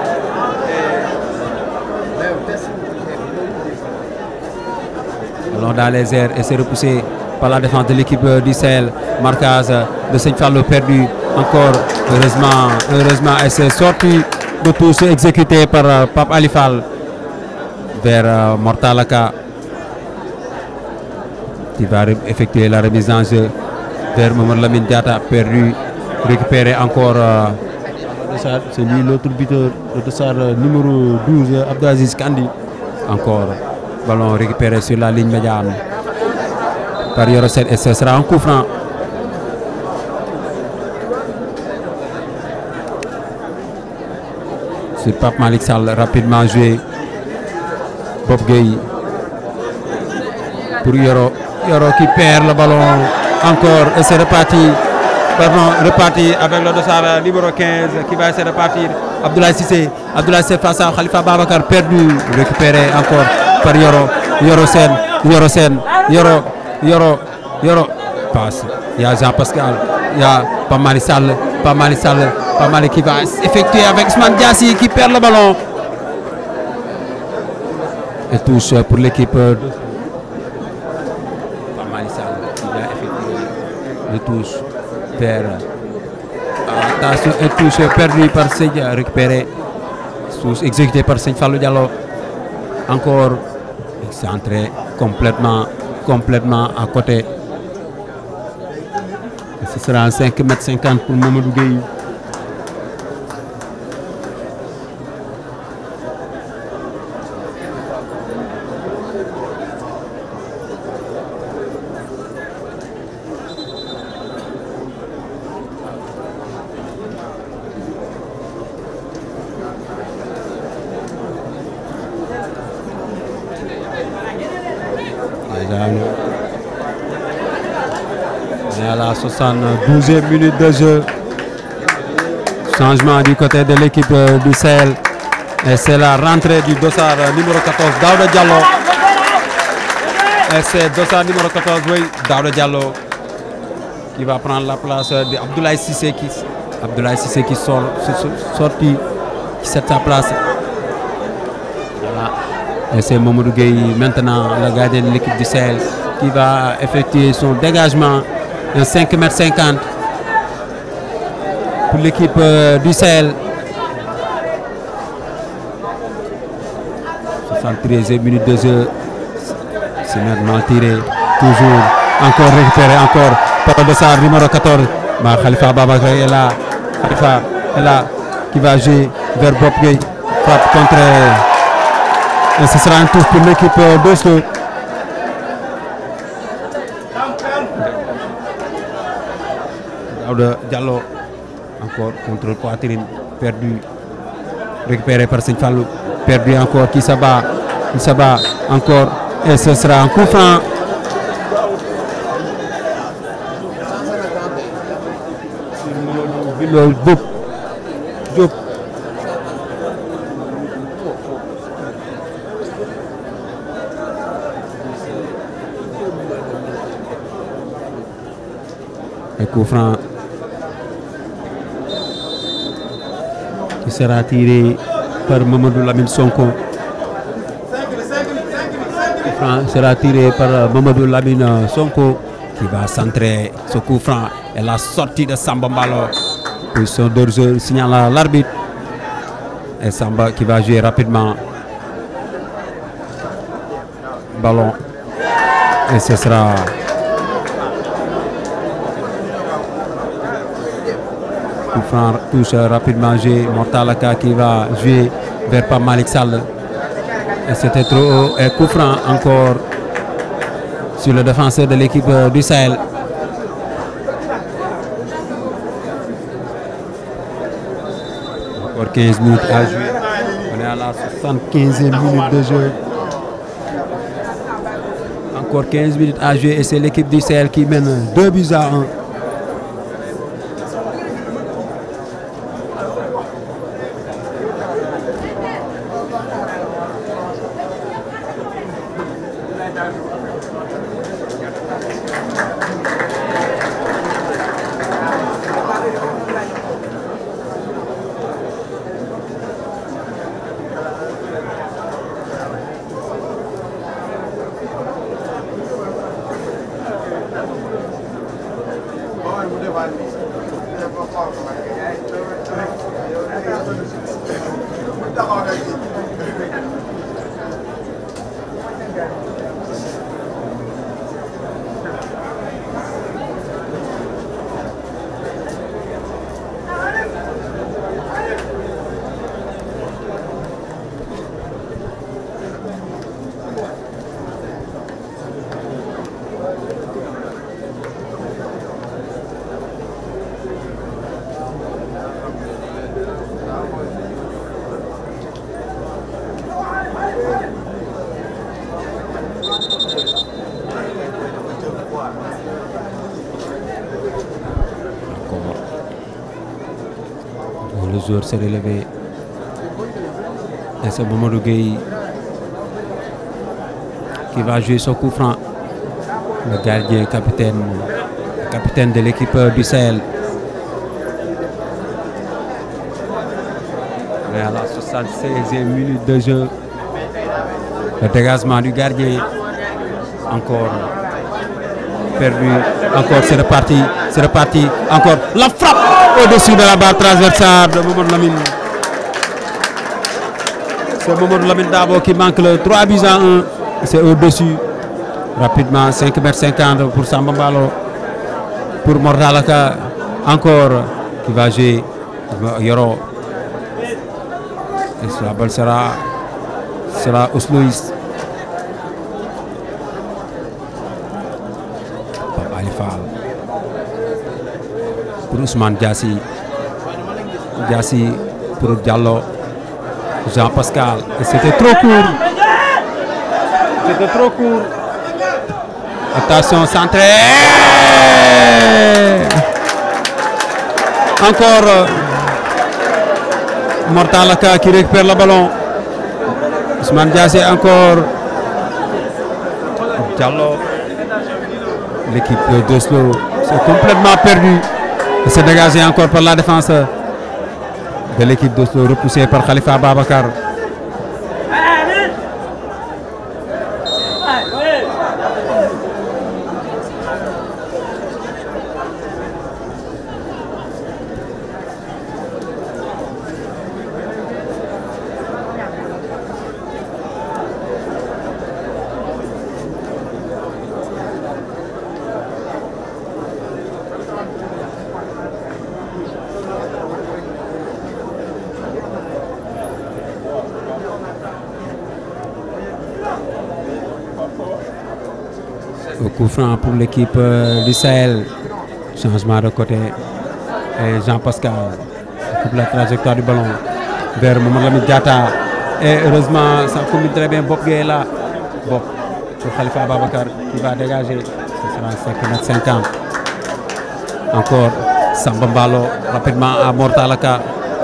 et... dans les airs et c'est repoussé par la défense de l'équipe du Sahel. Marquage de Seigne Fallou perdu encore. Heureusement et c'est sorti de tous exécuté par Pape Ali Fall vers Mortalaka qui va effectuer la remise en jeu vers Mamadou Lamine Diatta, perdu, récupéré encore. C'est lui l'autre buteur de numéro 12, Abdelaziz Kandi. Encore ballon récupéré sur la ligne médiane par Yorosen et ce sera un coup franc. Sur Pape Malick Sall, rapidement joué. Bob Gueye pour Yoro qui perd le ballon encore et c'est reparti avec le dossard numéro 15 qui va se repartir. Abdoulaye Cissé face à Khalifa Babacar, perdu, récupéré encore par Yoro passe. Il y a Jean-Pascal, il y a Pape Malick Sall qui va effectuer avec Ousmane Diassi qui perd le ballon. Et touche pour l'équipe de Malick Sall qui va effectuer le touche vers attention et touche perdu par Seigne, récupéré, touche exécuté par Seigne Fallou Diallo, encore centré complètement à côté. Et ce sera 5,50 m pour Mamadou Gueye. À la 72e minute de jeu, changement du côté de l'équipe du Sahel et c'est la rentrée du dossard numéro 14 Daouda Diallo et c'est dossard numéro 14 oui, Daouda Diallo qui va prendre la place d'Abdoulaye Cissé qui sort sorti qui cède sa place. Voilà. Et c'est Mamadou Gueye maintenant, le gardien de l'équipe du Sahel, qui va effectuer son dégagement de 5,50 m pour l'équipe du Sahel. 73e minute de jeu. C'est maintenant tiré, toujours, encore récupéré, encore par le Sarr numéro 14. Khalifa Babacar est là. Khalifa est là, qui va jouer vers Bob Gueye. Frappe contre. Et ce sera un touche pour l'équipe d'Oslo. Diallo, encore contrôle poitrine, perdu. Récupéré par Seigne Fallou. Perdu encore, qui s'abat encore. Et ce sera un coup franc. Diop. Un coup franc qui sera tiré par Mamadou Lamine Sonko. Sera tiré par Mamadou Lamine Sonko qui va centrer ce coup franc et la sortie de Samba Mbalo. Position d'hors-jeu signale à l'arbitre. Et Samba qui va jouer rapidement. Ballon. Et ce sera coup franc, touche rapidement joué. Mortalaka qui va jouer vers Pape Malick Sall. Et c'était trop haut. Et coup franc encore sur le défenseur de l'équipe du Sahel. Encore 15 minutes à jouer. On est à la 75e minute de jeu. Encore 15 minutes à jouer et c'est l'équipe du Sahel qui mène 2-1. Le joueur s'est relevé et c'est Mamadou Gueye qui va jouer son coup franc. Le gardien capitaine de l'équipe du Sahel. Mais à la 76e minute de jeu, le dégagement du gardien encore perdu, encore c'est reparti, encore la frappe au-dessus de la barre transversale de Mamadou Lamine. C'est Mamadou Lamine Dabo qui manque le 3-1. C'est au-dessus. Rapidement, 5,50 m pour Samba Mbalo. Pour Mortalaka, encore, qui va jouer Yoro. Et la balle sera Osloïs. Papa Alifal. Pour Ousmane Diassi pour Diallo. Jean-Pascal. Et c'était trop court. Attention, centré. Encore Mortalaka qui récupère le ballon. Ousmane Diassi encore. Diallo. L'équipe d'Oslo c'est complètement perdu. Et c'est dégagé encore par la défense de l'équipe de se repoussé par Khalifa Babacar. Au coup franc pour l'équipe du Sahel. Changement de côté. Et Jean-Pascal coupe la trajectoire du ballon vers Mamadou Lamine Diatta. Et heureusement, ça combine très bien. Bob est là. Bob pour Khalifa Babacar qui va dégager. Ce sera 5 m. Encore Samba Mbalo rapidement à Mortalaka.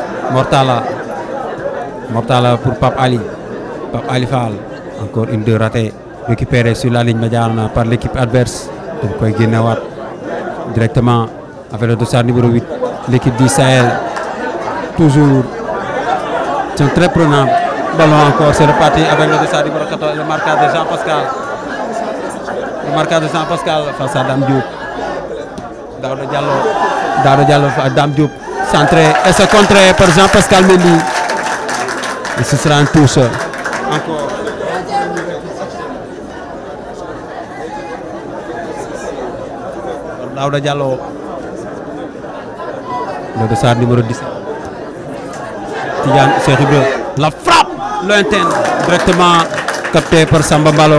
Mortala pour Pape Ali. Pape Ali Fall. Encore une deux ratée. Récupéré sur la ligne médiane par l'équipe adverse. Donc, directement avec le dossard numéro 8. L'équipe du Sahel. Toujours. C'est un très prenant ballon encore. C'est reparti avec le dossard numéro 14. Le marquage de Jean-Pascal. Le marquage de Jean-Pascal face à Dame Diop. Daouda Diallo Dame Diop. Centré et c'est contré par Jean-Pascal Mendy. Et ce sera une touche. Encore. Daouda Diallo. Le dossard numéro 17. Tidiane Cheikh Ibra. La frappe lointaine. Directement capté par Samba Mbalo.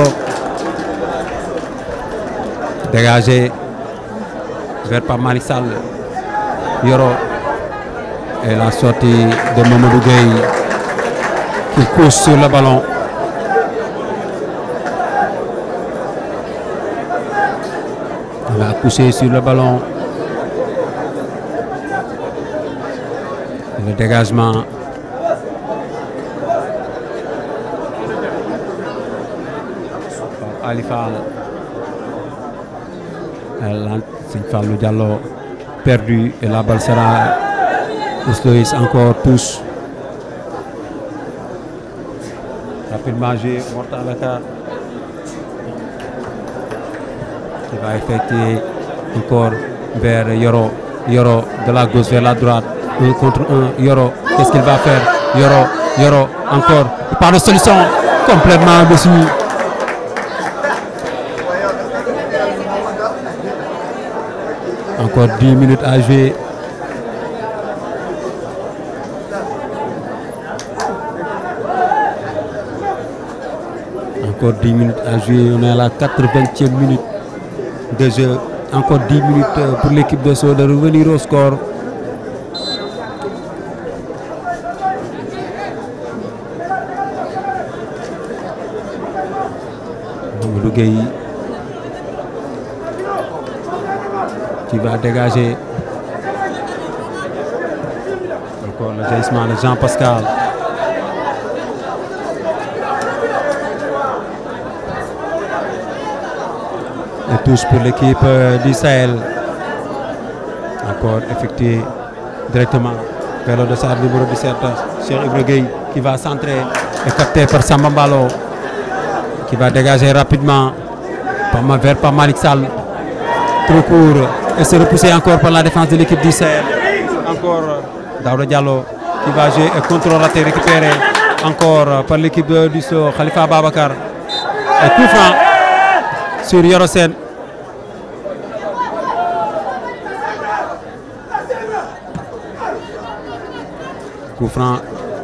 Dégagé vers Pape Malick Sall. Yoro. Et la sortie de Mamadou Gueye qui couche sur le ballon. Il a couché sur le ballon. Le dégagement. Ali Fall. Fallou Diallo perdu et la balle sera Loïs encore touche. Rapidement joué Mortalaka qui va effectuer encore vers Yoro. Yoro de la gauche vers la droite. 1 contre 1. Yoro, qu'est-ce qu'il va faire? Yoro, encore. Pas de solution. Complètement dessus. Encore 10 minutes à jouer. Encore 10 minutes à jouer. On est à la 80e minute de jeu. Encore 10 minutes pour l'équipe de Sceaux de revenir au score. Mamadou Gueye qui va dégager. Encore le jaillissement de Jean-Pascal. Et touche pour l'équipe du Sahel. Encore effectué directement vers le dossard numéro 17. Cheikh Ibra Gueye qui va centrer et capté par Samba Mbalo qui va dégager rapidement vers Pape Malick Sall. Trop court et se repousser encore par la défense de l'équipe du Sahel. Encore Daouda Diallo qui va jouer et contrôle raté récupéré encore par l'équipe du Sceaux. Khalifa Babacar. Et coup franc sur Yoro Sène. Coup franc.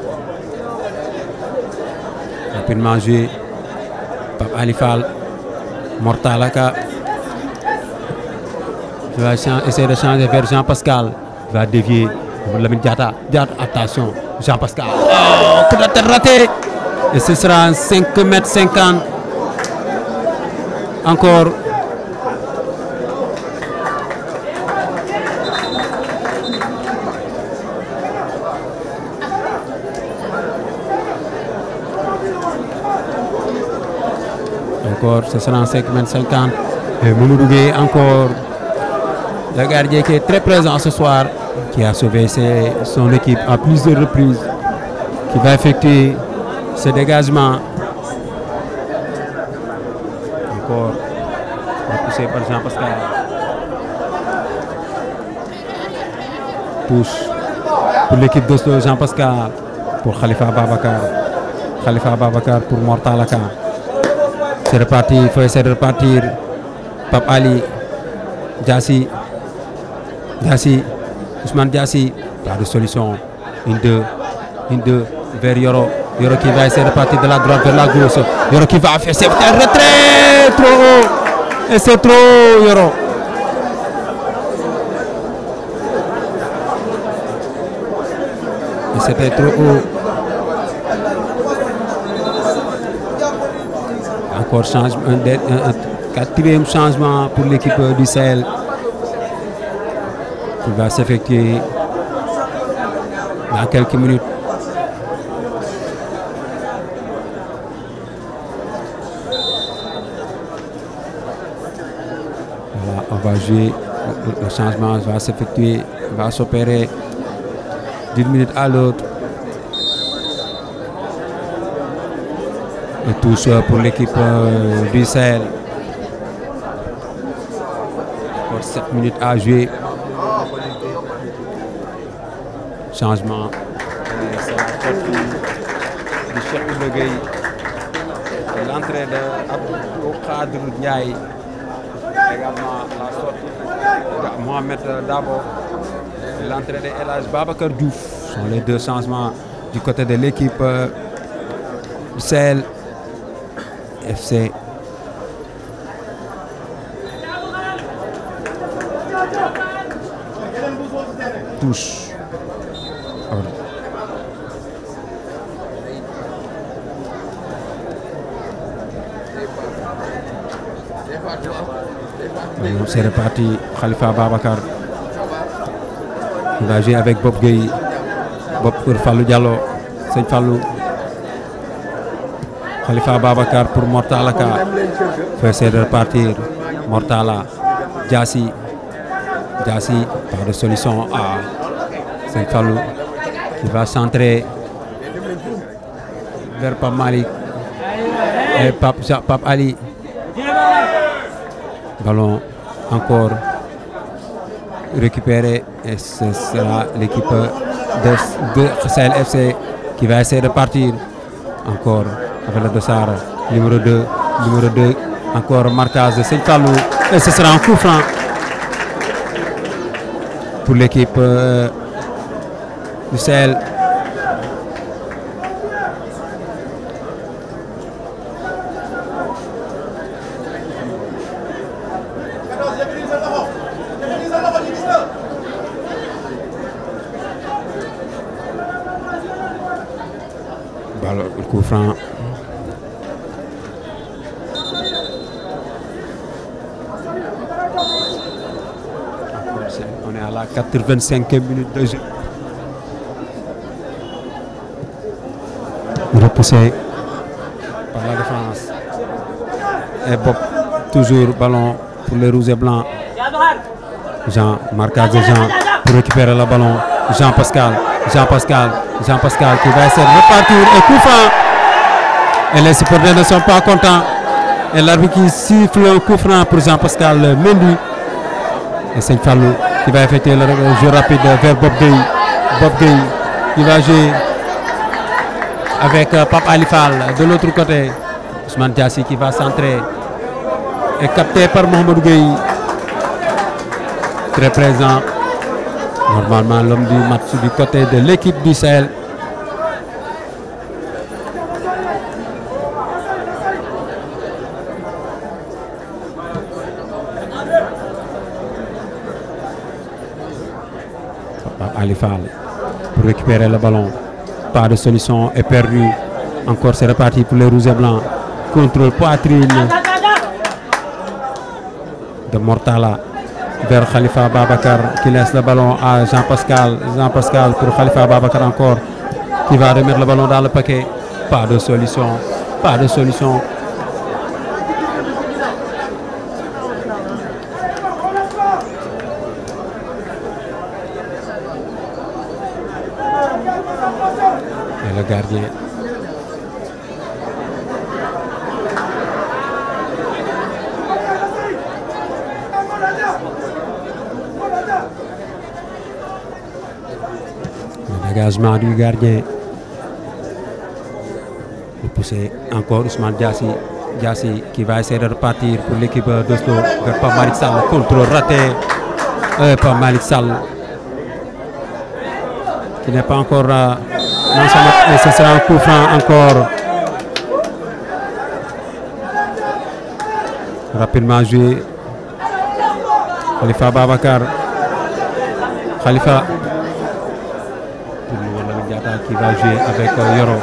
Rapidement joué. Pape Ali Fall. Mortalaka. Il va essayer de changer vers Jean-Pascal. Il va dévier. Lamine Diatta. Attention. Jean-Pascal. Oh, coup de tête raté. Et ce sera 5,50 m. Encore. Encore, ce sera 5,50 m. Et Mamadou Gueye encore Le gardien qui est très présent ce soir, qui a sauvé son équipe à plusieurs reprises, qui va effectuer ce dégagement. Encore repoussé par Jean-Pascal. Touche pour l'équipe de Jean-Pascal, pour Khalifa Babacar. Khalifa Babacar pour Mortalaka. C'est reparti, il faut essayer de repartir. Pape Ali, Diassi, Ousmane Diassi, pas de solution. Une, deux, vers Yoro. Yoro qui va essayer de partir de la droite vers la gauche. Yoro qui va faire ses retraits, trop haut. Et c'est trop, Yoro. Et c'était trop haut. Encore un quatrième changement pour l'équipe du Sahel qui va s'effectuer dans quelques minutes. Voilà, on va jouer, le changement va s'effectuer, va s'opérer d'une minute à l'autre. Et touche pour l'équipe du Sahel. Encore 7 minutes à jouer. Changement. C'est la sortie de Cheikh Oumar Gueye. L'entrée de Abdou Khadr Ndiaye. Également la sortie de Mohamed Dabo. L'entrée de El Hadj Babacar Diouf. Ce sont les deux changements du côté de l'équipe du Sahel FC. Touche. C'est reparti. Khalifa Babacar. Il va jouer avec Bob Gueye. Bob pour Fallou Diallo. C'est Fallou. Khalifa Babacar pour Mortalaka. Il faut essayer de repartir. Mortala. Diassi. Diassi. Pas de solution. C'est Fallou qui va centrer vers Pape Malik. Et Pape Ali. Ballon encore récupéré. Et ce sera l'équipe de Sahel FC qui va essayer de partir. Encore avec le dossard numéro 2. Encore marquage de Seigne Fallou. Et ce sera un coup franc pour l'équipe du Sahel. Le coup franc. On est à la 85e minute de jeu. Repoussé par la défense. Et Bob, toujours ballon pour les rouges et blancs. Jean, marquage de Jean pour récupérer le ballon. Jean-Pascal qui va essayer de repartir et coup franc. Et les supporters ne sont pas contents. Et l'arbitre qui siffle un coup franc pour Jean-Pascal Mendy. Et c'est Fallou qui va effectuer le jeu rapide vers Bob Gueye. Bob Gueye qui va jouer avec Pape Ali Fall de l'autre côté. Ousmane Diassi qui va centrer. Et capté par Mohamed Gueye. Très présent. Normalement l'homme du match du côté de l'équipe du Sahel. Ali Fall pour récupérer le ballon. Pas de solution est perdue. Encore c'est reparti pour les rouges et blancs. Contrôle poitrine de Mortala vers Khalifa Babacar qui laisse le ballon à Jean-Pascal. Jean-Pascal pour Khalifa Babacar encore qui va remettre le ballon dans le paquet. Pas de solution. Pas de solution. Et le gardien. Le dégagement du gardien. Le pousser encore Ousmane Diassi. Diassi qui va essayer de repartir pour l'équipe d'Oslo vers Pape Malick Sall. Contrôle raté par Malick Sall qui n'est pas encore non seulement, et ce sera un coup franc encore rapidement joué. Khalifa Babacar Khalifa qui va jouer avec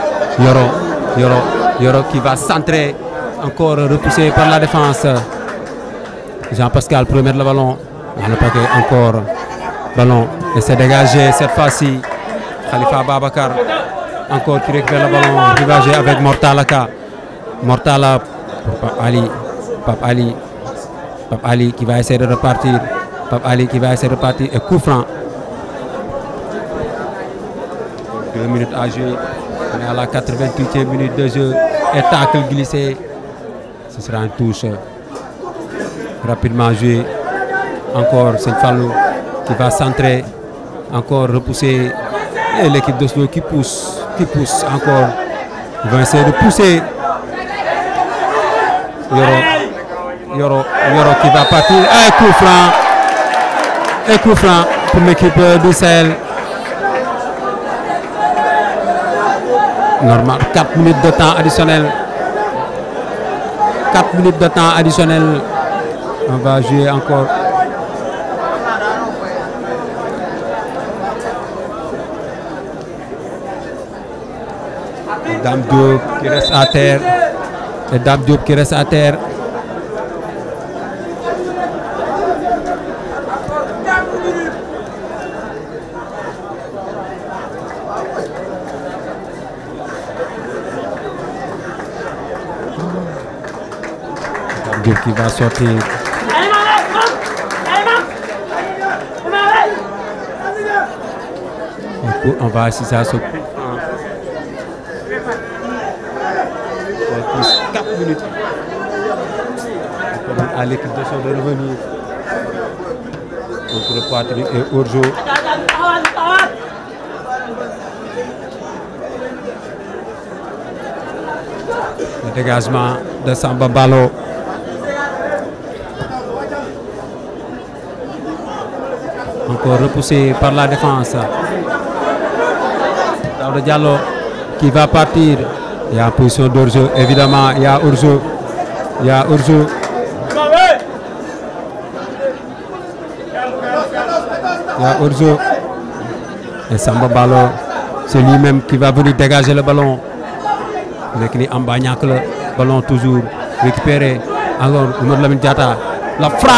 Yoro qui va centrer, encore repoussé par la défense. Jean-Pascal pour mettre le ballon dans le paquet, encore ballon et c'est dégagé cette fois-ci. Khalifa Babacar encore qui récupère le ballon, qui va jouer avec Mortalaka. Mortala pour Pape Ali qui va essayer de repartir. Et coup franc. 2 minutes à jouer. On est à la 88e minute de jeu. Et tacle glissé. Ce sera une touche. Rapidement joué. Encore c'est Fallou qui va centrer. Encore repousser. Et l'équipe d'Oslo qui pousse encore. Ils vont essayer de pousser. Yoro qui va partir. Et coup franc pour l'équipe du Sahel. Normal, 4 minutes de temps additionnel. 4 minutes de temps additionnel. On va jouer encore. Dame Diop qui reste à terre. Et Dame Diop qui reste à terre. Dame Diop qui va sortir. On va assister à ce coup. 4 minutes. À l'équipe de son de revenir. Contre Patrick et Orjo. Le dégagement de Samba Ballo. Encore repoussé par la défense. Daouda Diallo qui va partir. Il y a en position d'Orjo, évidemment, il y a Orjo. Et Samba Ballo, c'est lui-même qui va venir dégager le ballon. Il en bas, le ballon toujours récupéré. Alors, Mamadou Lamine Diatta, la frappe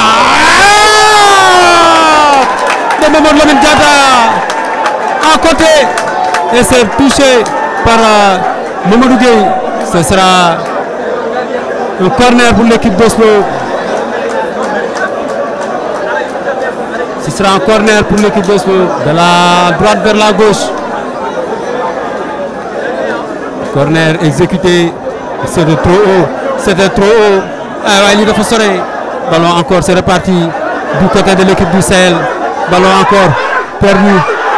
de Mamadou Lamine Diatta à côté. Et c'est touché par Mamadou Gueye. Ce sera un corner pour l'équipe d'Oslo. Ce sera un corner pour l'équipe d'Oslo. De la droite vers la gauche. Corner exécuté. C'était trop haut. Il est forcé. Ballon encore, c'est reparti du côté de l'équipe du Sahel. Ballon encore perdu.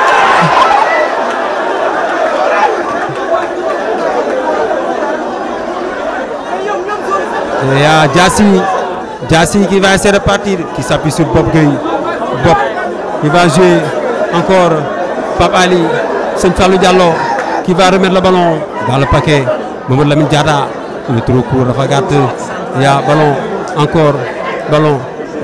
Et il y a Diassi qui va essayer de partir, qui s'appuie sur Bob Gueye. Bob, il va jouer encore Pape Ali, Seigne Fallou Diallo qui va remettre le ballon dans le paquet. Mamadou Lamine Diatta, il est trop court, il y a ballon, encore ballon.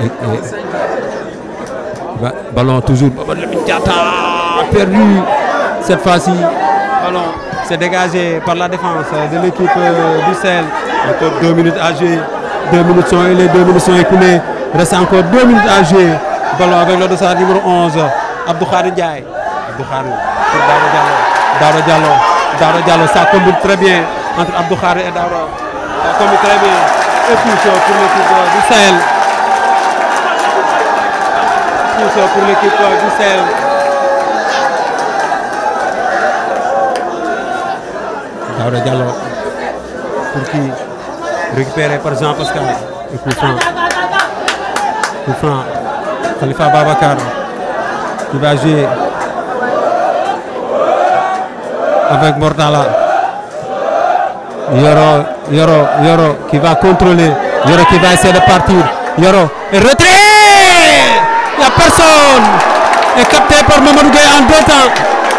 Ballon toujours, Mamadou Lamine Diatta perdu cette fois-ci. Ballon, c'est dégagé par la défense de l'équipe du Sahel. Encore 2 minutes à jouer. 2 minutes sont écoulées. Il reste encore 2 minutes à jouer. Ballon avec le dossard numéro 11. Abdou Khadir Ndiaye. Abdou Khadir pour Daouda Diallo. Ça combine très bien entre Abdou Khadir et Daouda. Ça combine très bien. Et touche pour l'équipe du Sahel. Touche pour l'équipe du Sahel. Daouda Diallo pour qui récupéré par Jean Pascal. Et coup franc. Khalifa Babacar qui va jouer avec Mortala. Yoro qui va contrôler. Yoro qui va essayer de partir. Yoro et retrait. Il n'y a personne. Et capté par Mamadou Gueye en 2 temps.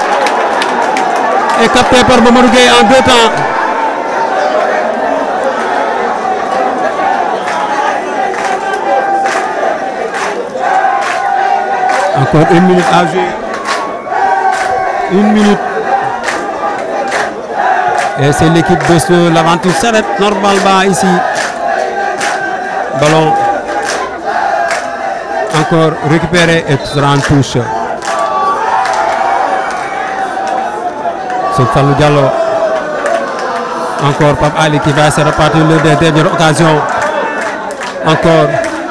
Encore 1 minute à jouer. 1 minute. Et c'est l'équipe de l'Aventure s'arrête normalement ici. Ballon encore récupéré et tout sera en touche. C'est Fallou Diallo. Encore Pape Ali qui va essayer de repartir le dernière occasion. Encore.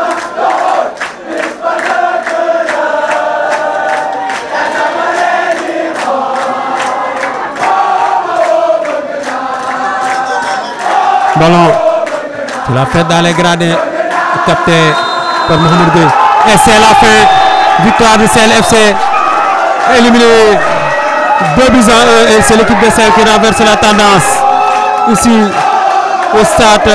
Ballon. C'est la fête dans les gradins. Capté par Mohamed Gueye. Et c'est la fin. Victoire de CLFC. Éliminé 2 buts à 1. Et c'est l'équipe de Sel qui renverse la tendance. Ici au stade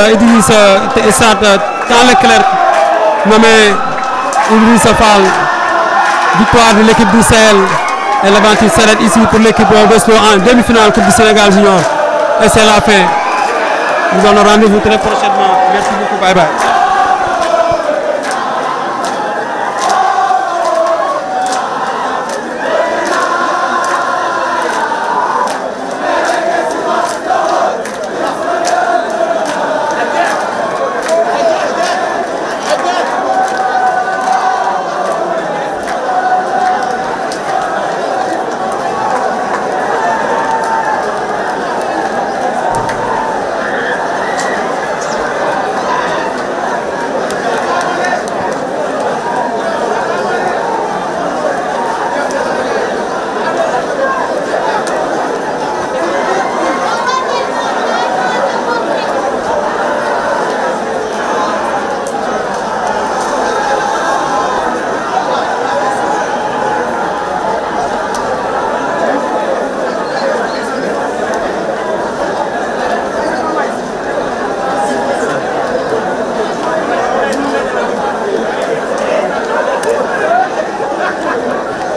dans Leclerc. Nommé Idrissa Fall. Victoire de l'équipe du Sel. Et l'Aventure s'arrête ici pour l'équipe d'Oslo en demi-finale Coupe du Sénégal Junior. Et c'est la fin. Nous allons rendez-vous très prochainement. Merci beaucoup. Bye bye.